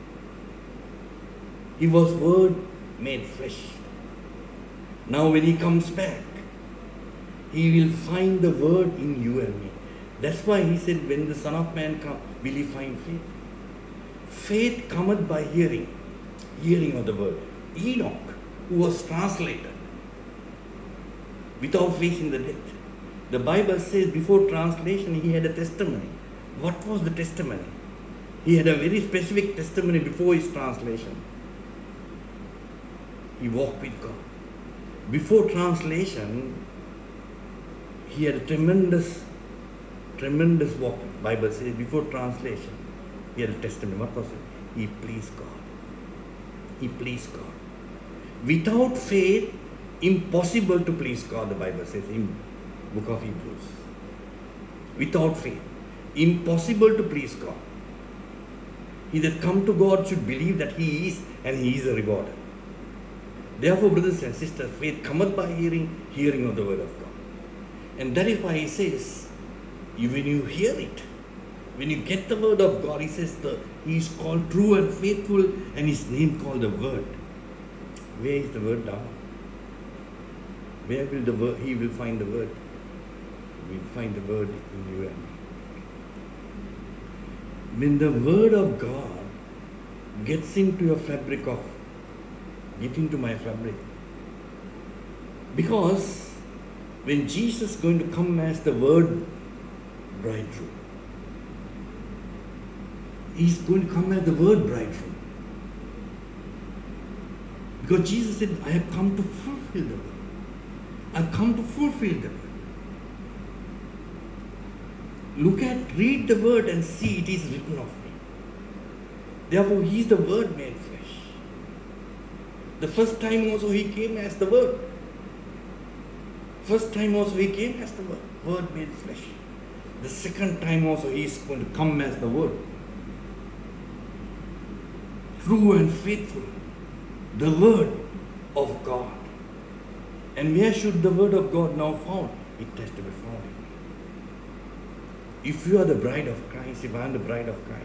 He was Word made flesh. Now when he comes back, he will find the Word in you and me. That's why he said, when the Son of Man comes, will he find faith? Faith cometh by hearing, hearing of the Word. Enoch, who was translated without facing the death. The Bible says before translation he had a testimony. What was the testimony? He had a very specific testimony before his translation. He walked with God. Before translation, he had a tremendous walk. The Bible says before translation, he had a testimony. What was it? He pleased God. He pleased God. Without faith, impossible to please God, the Bible says in book of Hebrews. Without faith, impossible to please God. He that come to God should believe that he is, and he is a rewarder. Therefore, brothers and sisters, faith cometh by hearing, hearing of the Word of God. And that is why he says, when you hear it, when you get the Word of God, he says he is called true and faithful, and his name called the Word. Where is the Word down? Where will the Word, he will find the Word? He will find the Word in you and me. When the Word of God gets into your fabric of, get into my fabric. Because when Jesus is going to come as the Word bridegroom, he's going to come as the Word bridegroom. Because Jesus said, I have come to fulfill the Word. I have come to fulfill the Word. Read the Word and see it is written of me. Therefore, he is the Word made flesh. The first time also he came as the Word. First time also he came as the Word. Word made flesh. The second time also he is going to come as the Word. True and faithful. The Word of God. And where should the Word of God now found? It has to be found in me. If you are the bride of Christ, if I am the bride of Christ,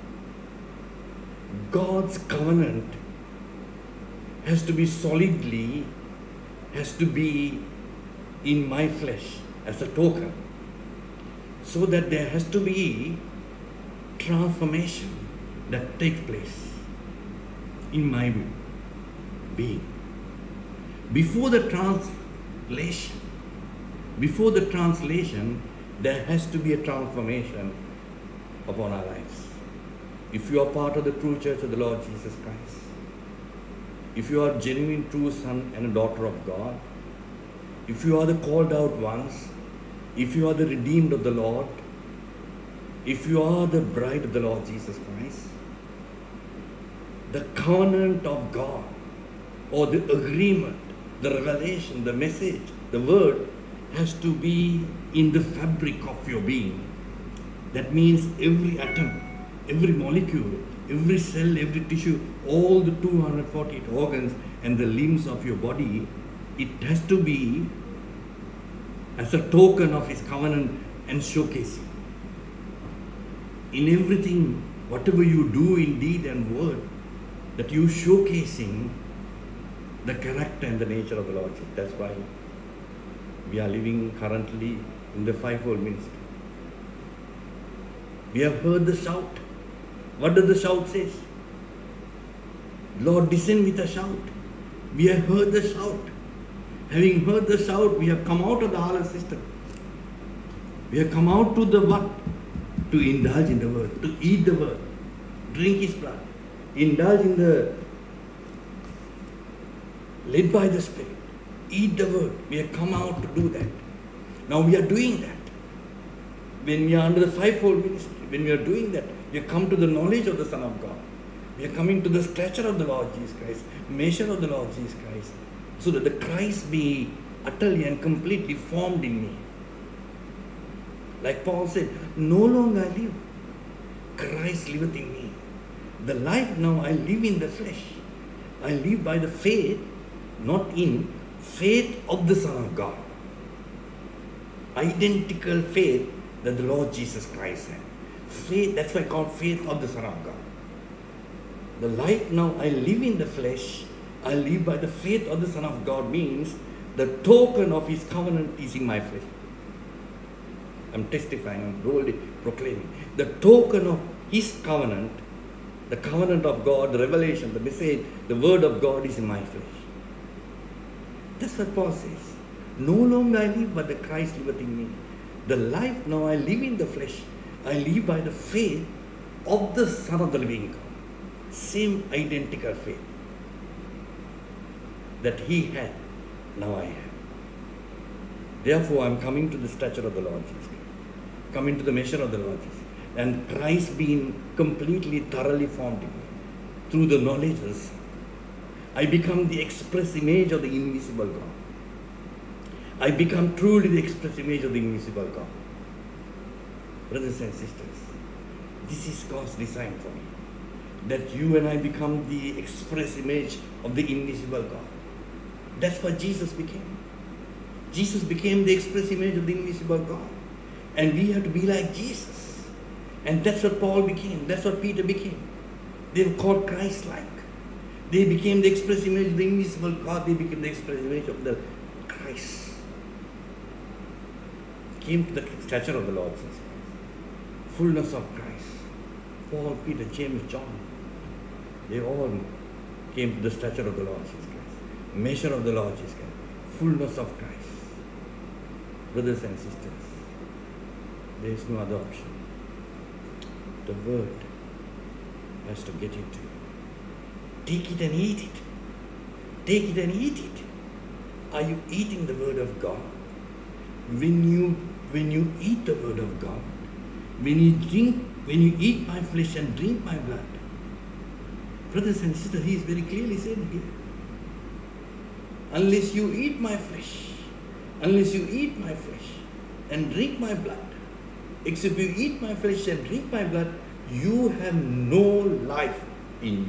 God's covenant has to be solidly, has to be in my flesh as a token, so that there has to be transformation that takes place in my being. Before the translation, there has to be a transformation upon our lives. If you are part of the true church of the Lord Jesus Christ, if you are genuine true son and a daughter of God, if you are the called out ones, if you are the redeemed of the Lord, if you are the bride of the Lord Jesus Christ, the covenant of God, or the agreement, the revelation, the message, the word has to be in the fabric of your being. That means every atom, every molecule, every cell, every tissue, all the 248 organs and the limbs of your body, it has to be as a token of His covenant and showcasing. In everything, whatever you do in deed and word, that you showcasing the character and the nature of the Lord Jesus. That's why we are living currently in the fivefold ministry. We have heard the shout. What does the shout say? Lord, descend with a shout. We have heard the shout. Having heard the shout, we have come out of the hollow system. We have come out to the what? To indulge in the word, to eat the word, drink His blood, indulge in the, led by the Spirit, eat the word. We have come out to do that. Now we are doing that. When we are under the fivefold ministry, when we are doing that, we have come to the knowledge of the Son of God. We are coming to the stature of the Lord Jesus Christ, measure of the Lord Jesus Christ, so that the Christ be utterly and completely formed in me. Like Paul said, no longer I live, Christ liveth in me. The life now I live in the flesh. I live by the faith, not in faith of the Son of God. Identical faith that the Lord Jesus Christ had. Faith, that's why I call faith of the Son of God. The life now I live in the flesh, I live by the faith of the Son of God, means the token of His covenant is in my flesh. I'm testifying, I'm boldly proclaiming. The token of His covenant, the covenant of God, the revelation, the message, the word of God is in my flesh. That's what Paul says. No longer I live, but the Christ liveth in me. The life now I live in the flesh, I live by the faith of the Son of the living God. Same identical faith that He had, now I have. Therefore, I am coming to the stature of the Lord Jesus, coming to the measure of the Lord Jesus, and Christ being completely, thoroughly formed in me through the knowledge of the Son. I become the express image of the invisible God. I become truly the express image of the invisible God. Brothers and sisters, this is God's design for me. That you and I become the express image of the invisible God. That's what Jesus became. Jesus became the express image of the invisible God. And we have to be like Jesus. And that's what Paul became. That's what Peter became. They were called Christ-like. They became the express image of the invisible God. They became the express image of the Christ. Came to the stature of the Lord Jesus Christ. Fullness of Christ. Paul, Peter, James, John. They all came to the stature of the Lord Jesus Christ. Measure of the Lord Jesus Christ. Fullness of Christ. Brothers and sisters, there is no other option. The word has to get into you. Take it and eat it. Take it and eat it. Are you eating the word of God? When you eat the word of God, when you eat my flesh and drink my blood, brothers and sisters, He is very clearly saying here, unless you eat my flesh, and drink my blood, except you eat my flesh and drink my blood, you have no life in you.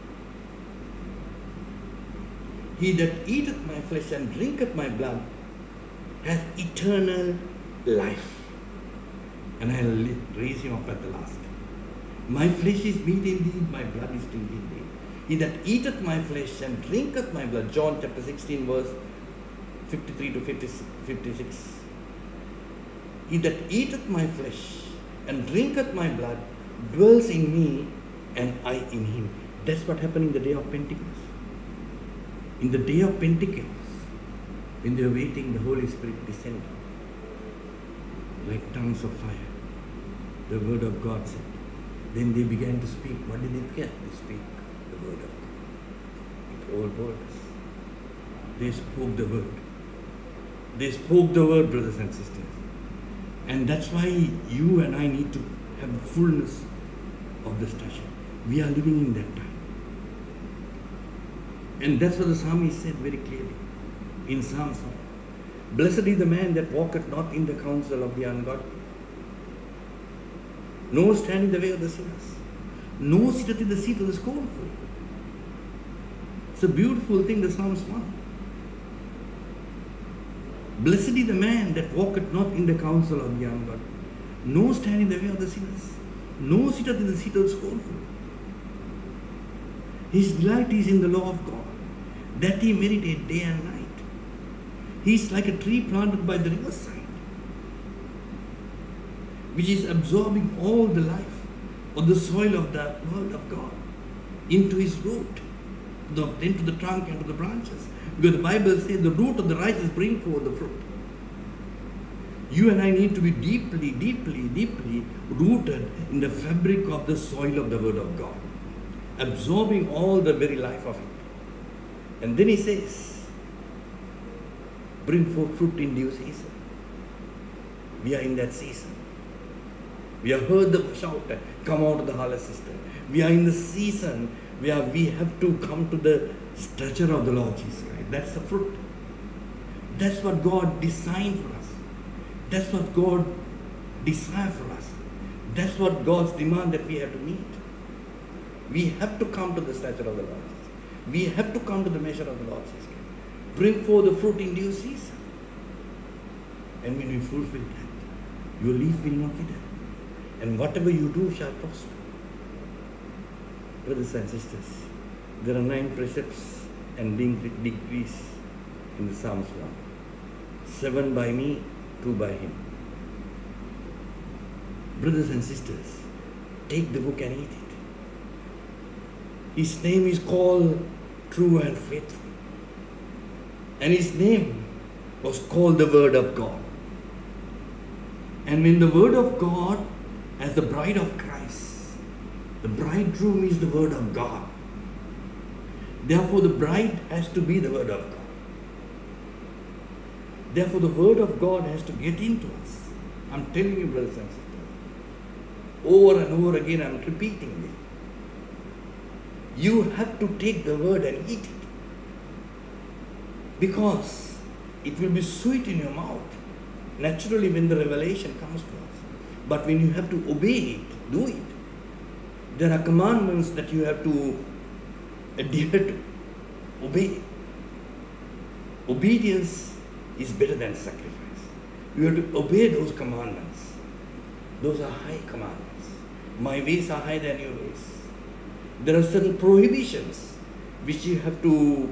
He that eateth my flesh and drinketh my blood hath eternal life, and I will raise him up at the last. My flesh is meat indeed, my blood is drink indeed. He that eateth my flesh and drinketh my blood, John chapter 16 verse 53 to 56. He that eateth my flesh and drinketh my blood dwells in me and I in him. That's what happened in the day of Pentecost. In the day of Pentecost, when they were waiting, the Holy Spirit descended like tongues of fire. The word of God said. Then they began to speak. What did they begin to speak? The word of God. With all boldness. They spoke the word. They spoke the word, brothers and sisters. And that's why you and I need to have the fullness of the stature. We are living in that time. And that's what the psalmist said very clearly in Psalms 1. Blessed is the man that walketh not in the counsel of the ungodly, nor stand in the way of the sinners, nor sitteth in the seat of the scornful. It's a beautiful thing, the Psalms 1. Blessed is the man that walketh not in the counsel of the ungodly, nor stand in the way of the sinners, nor sitteth in the seat of the scornful. His delight is in the law of God, that he meditate day and night. He is like a tree planted by the riverside, which is absorbing all the life of the soil of the word of God into his root, into the trunk and to the branches. Because the Bible says the root of the righteous bring forth the fruit. You and I need to be deeply, deeply, deeply rooted in the fabric of the soil of the word of God, absorbing all the very life of it. And then he says, bring forth fruit in due season. We are in that season. We have heard the shout, come out of the harlot system. We are in the season where we have to come to the stature of the Lord Jesus Christ. That's the fruit. That's what God designed for us. That's what God desires for us. That's what God's demand that we have to meet. We have to come to the stature of the Lord Jesus. We have to come to the measure of the Lord Jesus Christ. Bring forth the fruit in due season. And when you fulfill that, your leaf will not wither. And whatever you do shall prosper. Brothers and sisters, there are 9 precepts and decrees in the Psalms 1. 7 by me, 2 by him. Brothers and sisters, take the book and eat it. His name is called True and Faithful. And his name was called the Word of God. And when the Word of God, as the bride of Christ, the bridegroom is the Word of God. Therefore, the bride has to be the Word of God. Therefore, the Word of God has to get into us. I'm telling you, brothers and sisters, over and over again, I'm repeating this. You have to take the Word and eat it. Because it will be sweet in your mouth, naturally, when the revelation comes to us. But when you have to obey it, do it. There are commandments that you have to adhere to, obey. Obedience is better than sacrifice. You have to obey those commandments. Those are high commandments. My ways are higher than your ways. There are certain prohibitions which you have to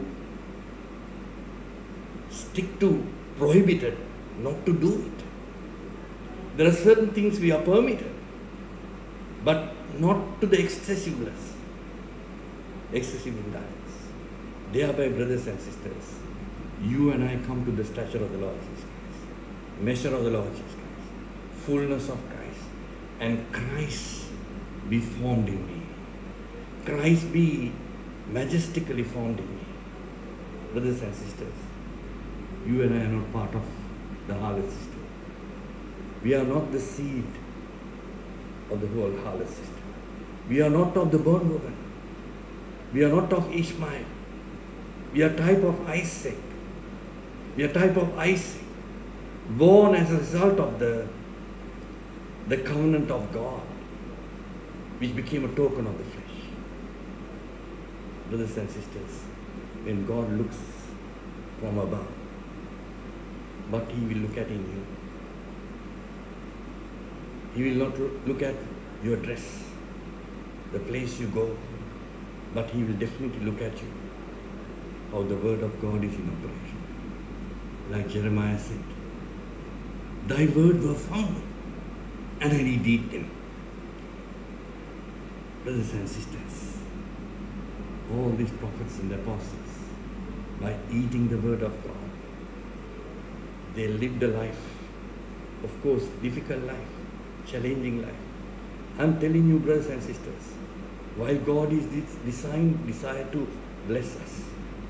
stick to, prohibited, not to do it. There are certain things we are permitted, but not to the excessiveness, excessive indulgence. Thereby, brothers and sisters, you and I come to the stature of the Lord Jesus Christ, measure of the Lord Jesus Christ, fullness of Christ, and Christ be formed in me. Christ be majestically formed in me. Brothers and sisters, you and I are not part of the harlot system. We are not the seed of the whole harlot system. We are not of the born woman. We are not of Ishmael. We are type of Isaac. We are type of Isaac, born as a result of the covenant of God, which became a token of the flesh. Brothers and sisters, when God looks from above, what He will look at in you? He will not look at your dress, the place you go, but He will definitely look at you, how the word of God is in operation. Like Jeremiah said, thy word were found, and I did eat them. Brothers and sisters, all these prophets and apostles, by eating the word of God, they lived a life, of course, difficult life, challenging life. I'm telling you, brothers and sisters, while God is desire to bless us,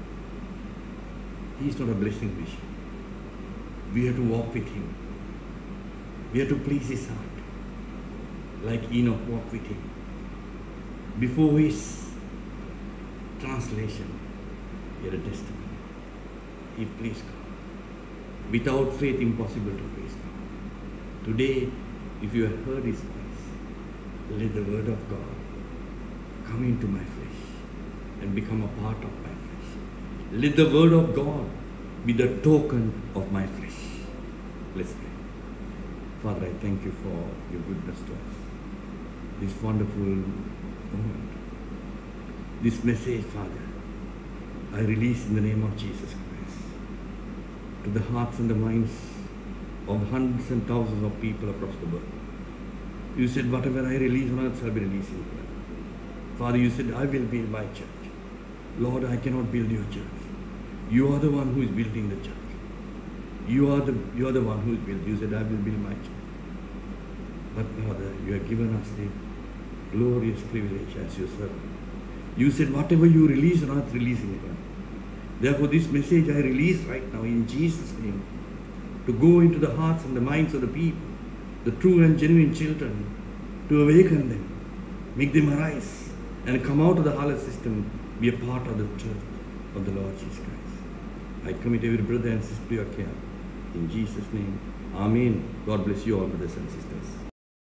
He is not a blessing machine. We have to walk with Him. We have to please His heart, like Enoch walked with Him. Before his translation, he had a testimony. He pleased God. Without faith, impossible to please God. Today, if you have heard His voice, let the word of God come into my flesh and become a part of my flesh. Let the word of God be the token of my flesh. Let's pray. Father, I thank you for your goodness to us. This wonderful moment. This message, Father, I release in the name of Jesus Christ to the hearts and the minds of hundreds and thousands of people across the world. You said, whatever I release on earth shall be released in heaven. Father, you said, I will build my church. Lord, I cannot build your church. You are the one who is building the church. You are the one who is building. You said, I will build my church. But Father, you have given us the glorious privilege as your servant. You said, whatever you release on earth, release in heaven. Therefore, this message I release right now in Jesus' name to go into the hearts and the minds of the people, the true and genuine children, to awaken them, make them arise, and come out of the harlot system, be a part of the church of the Lord Jesus Christ. I commit every brother and sister to your care. In Jesus' name, Amen. God bless you all, brothers and sisters.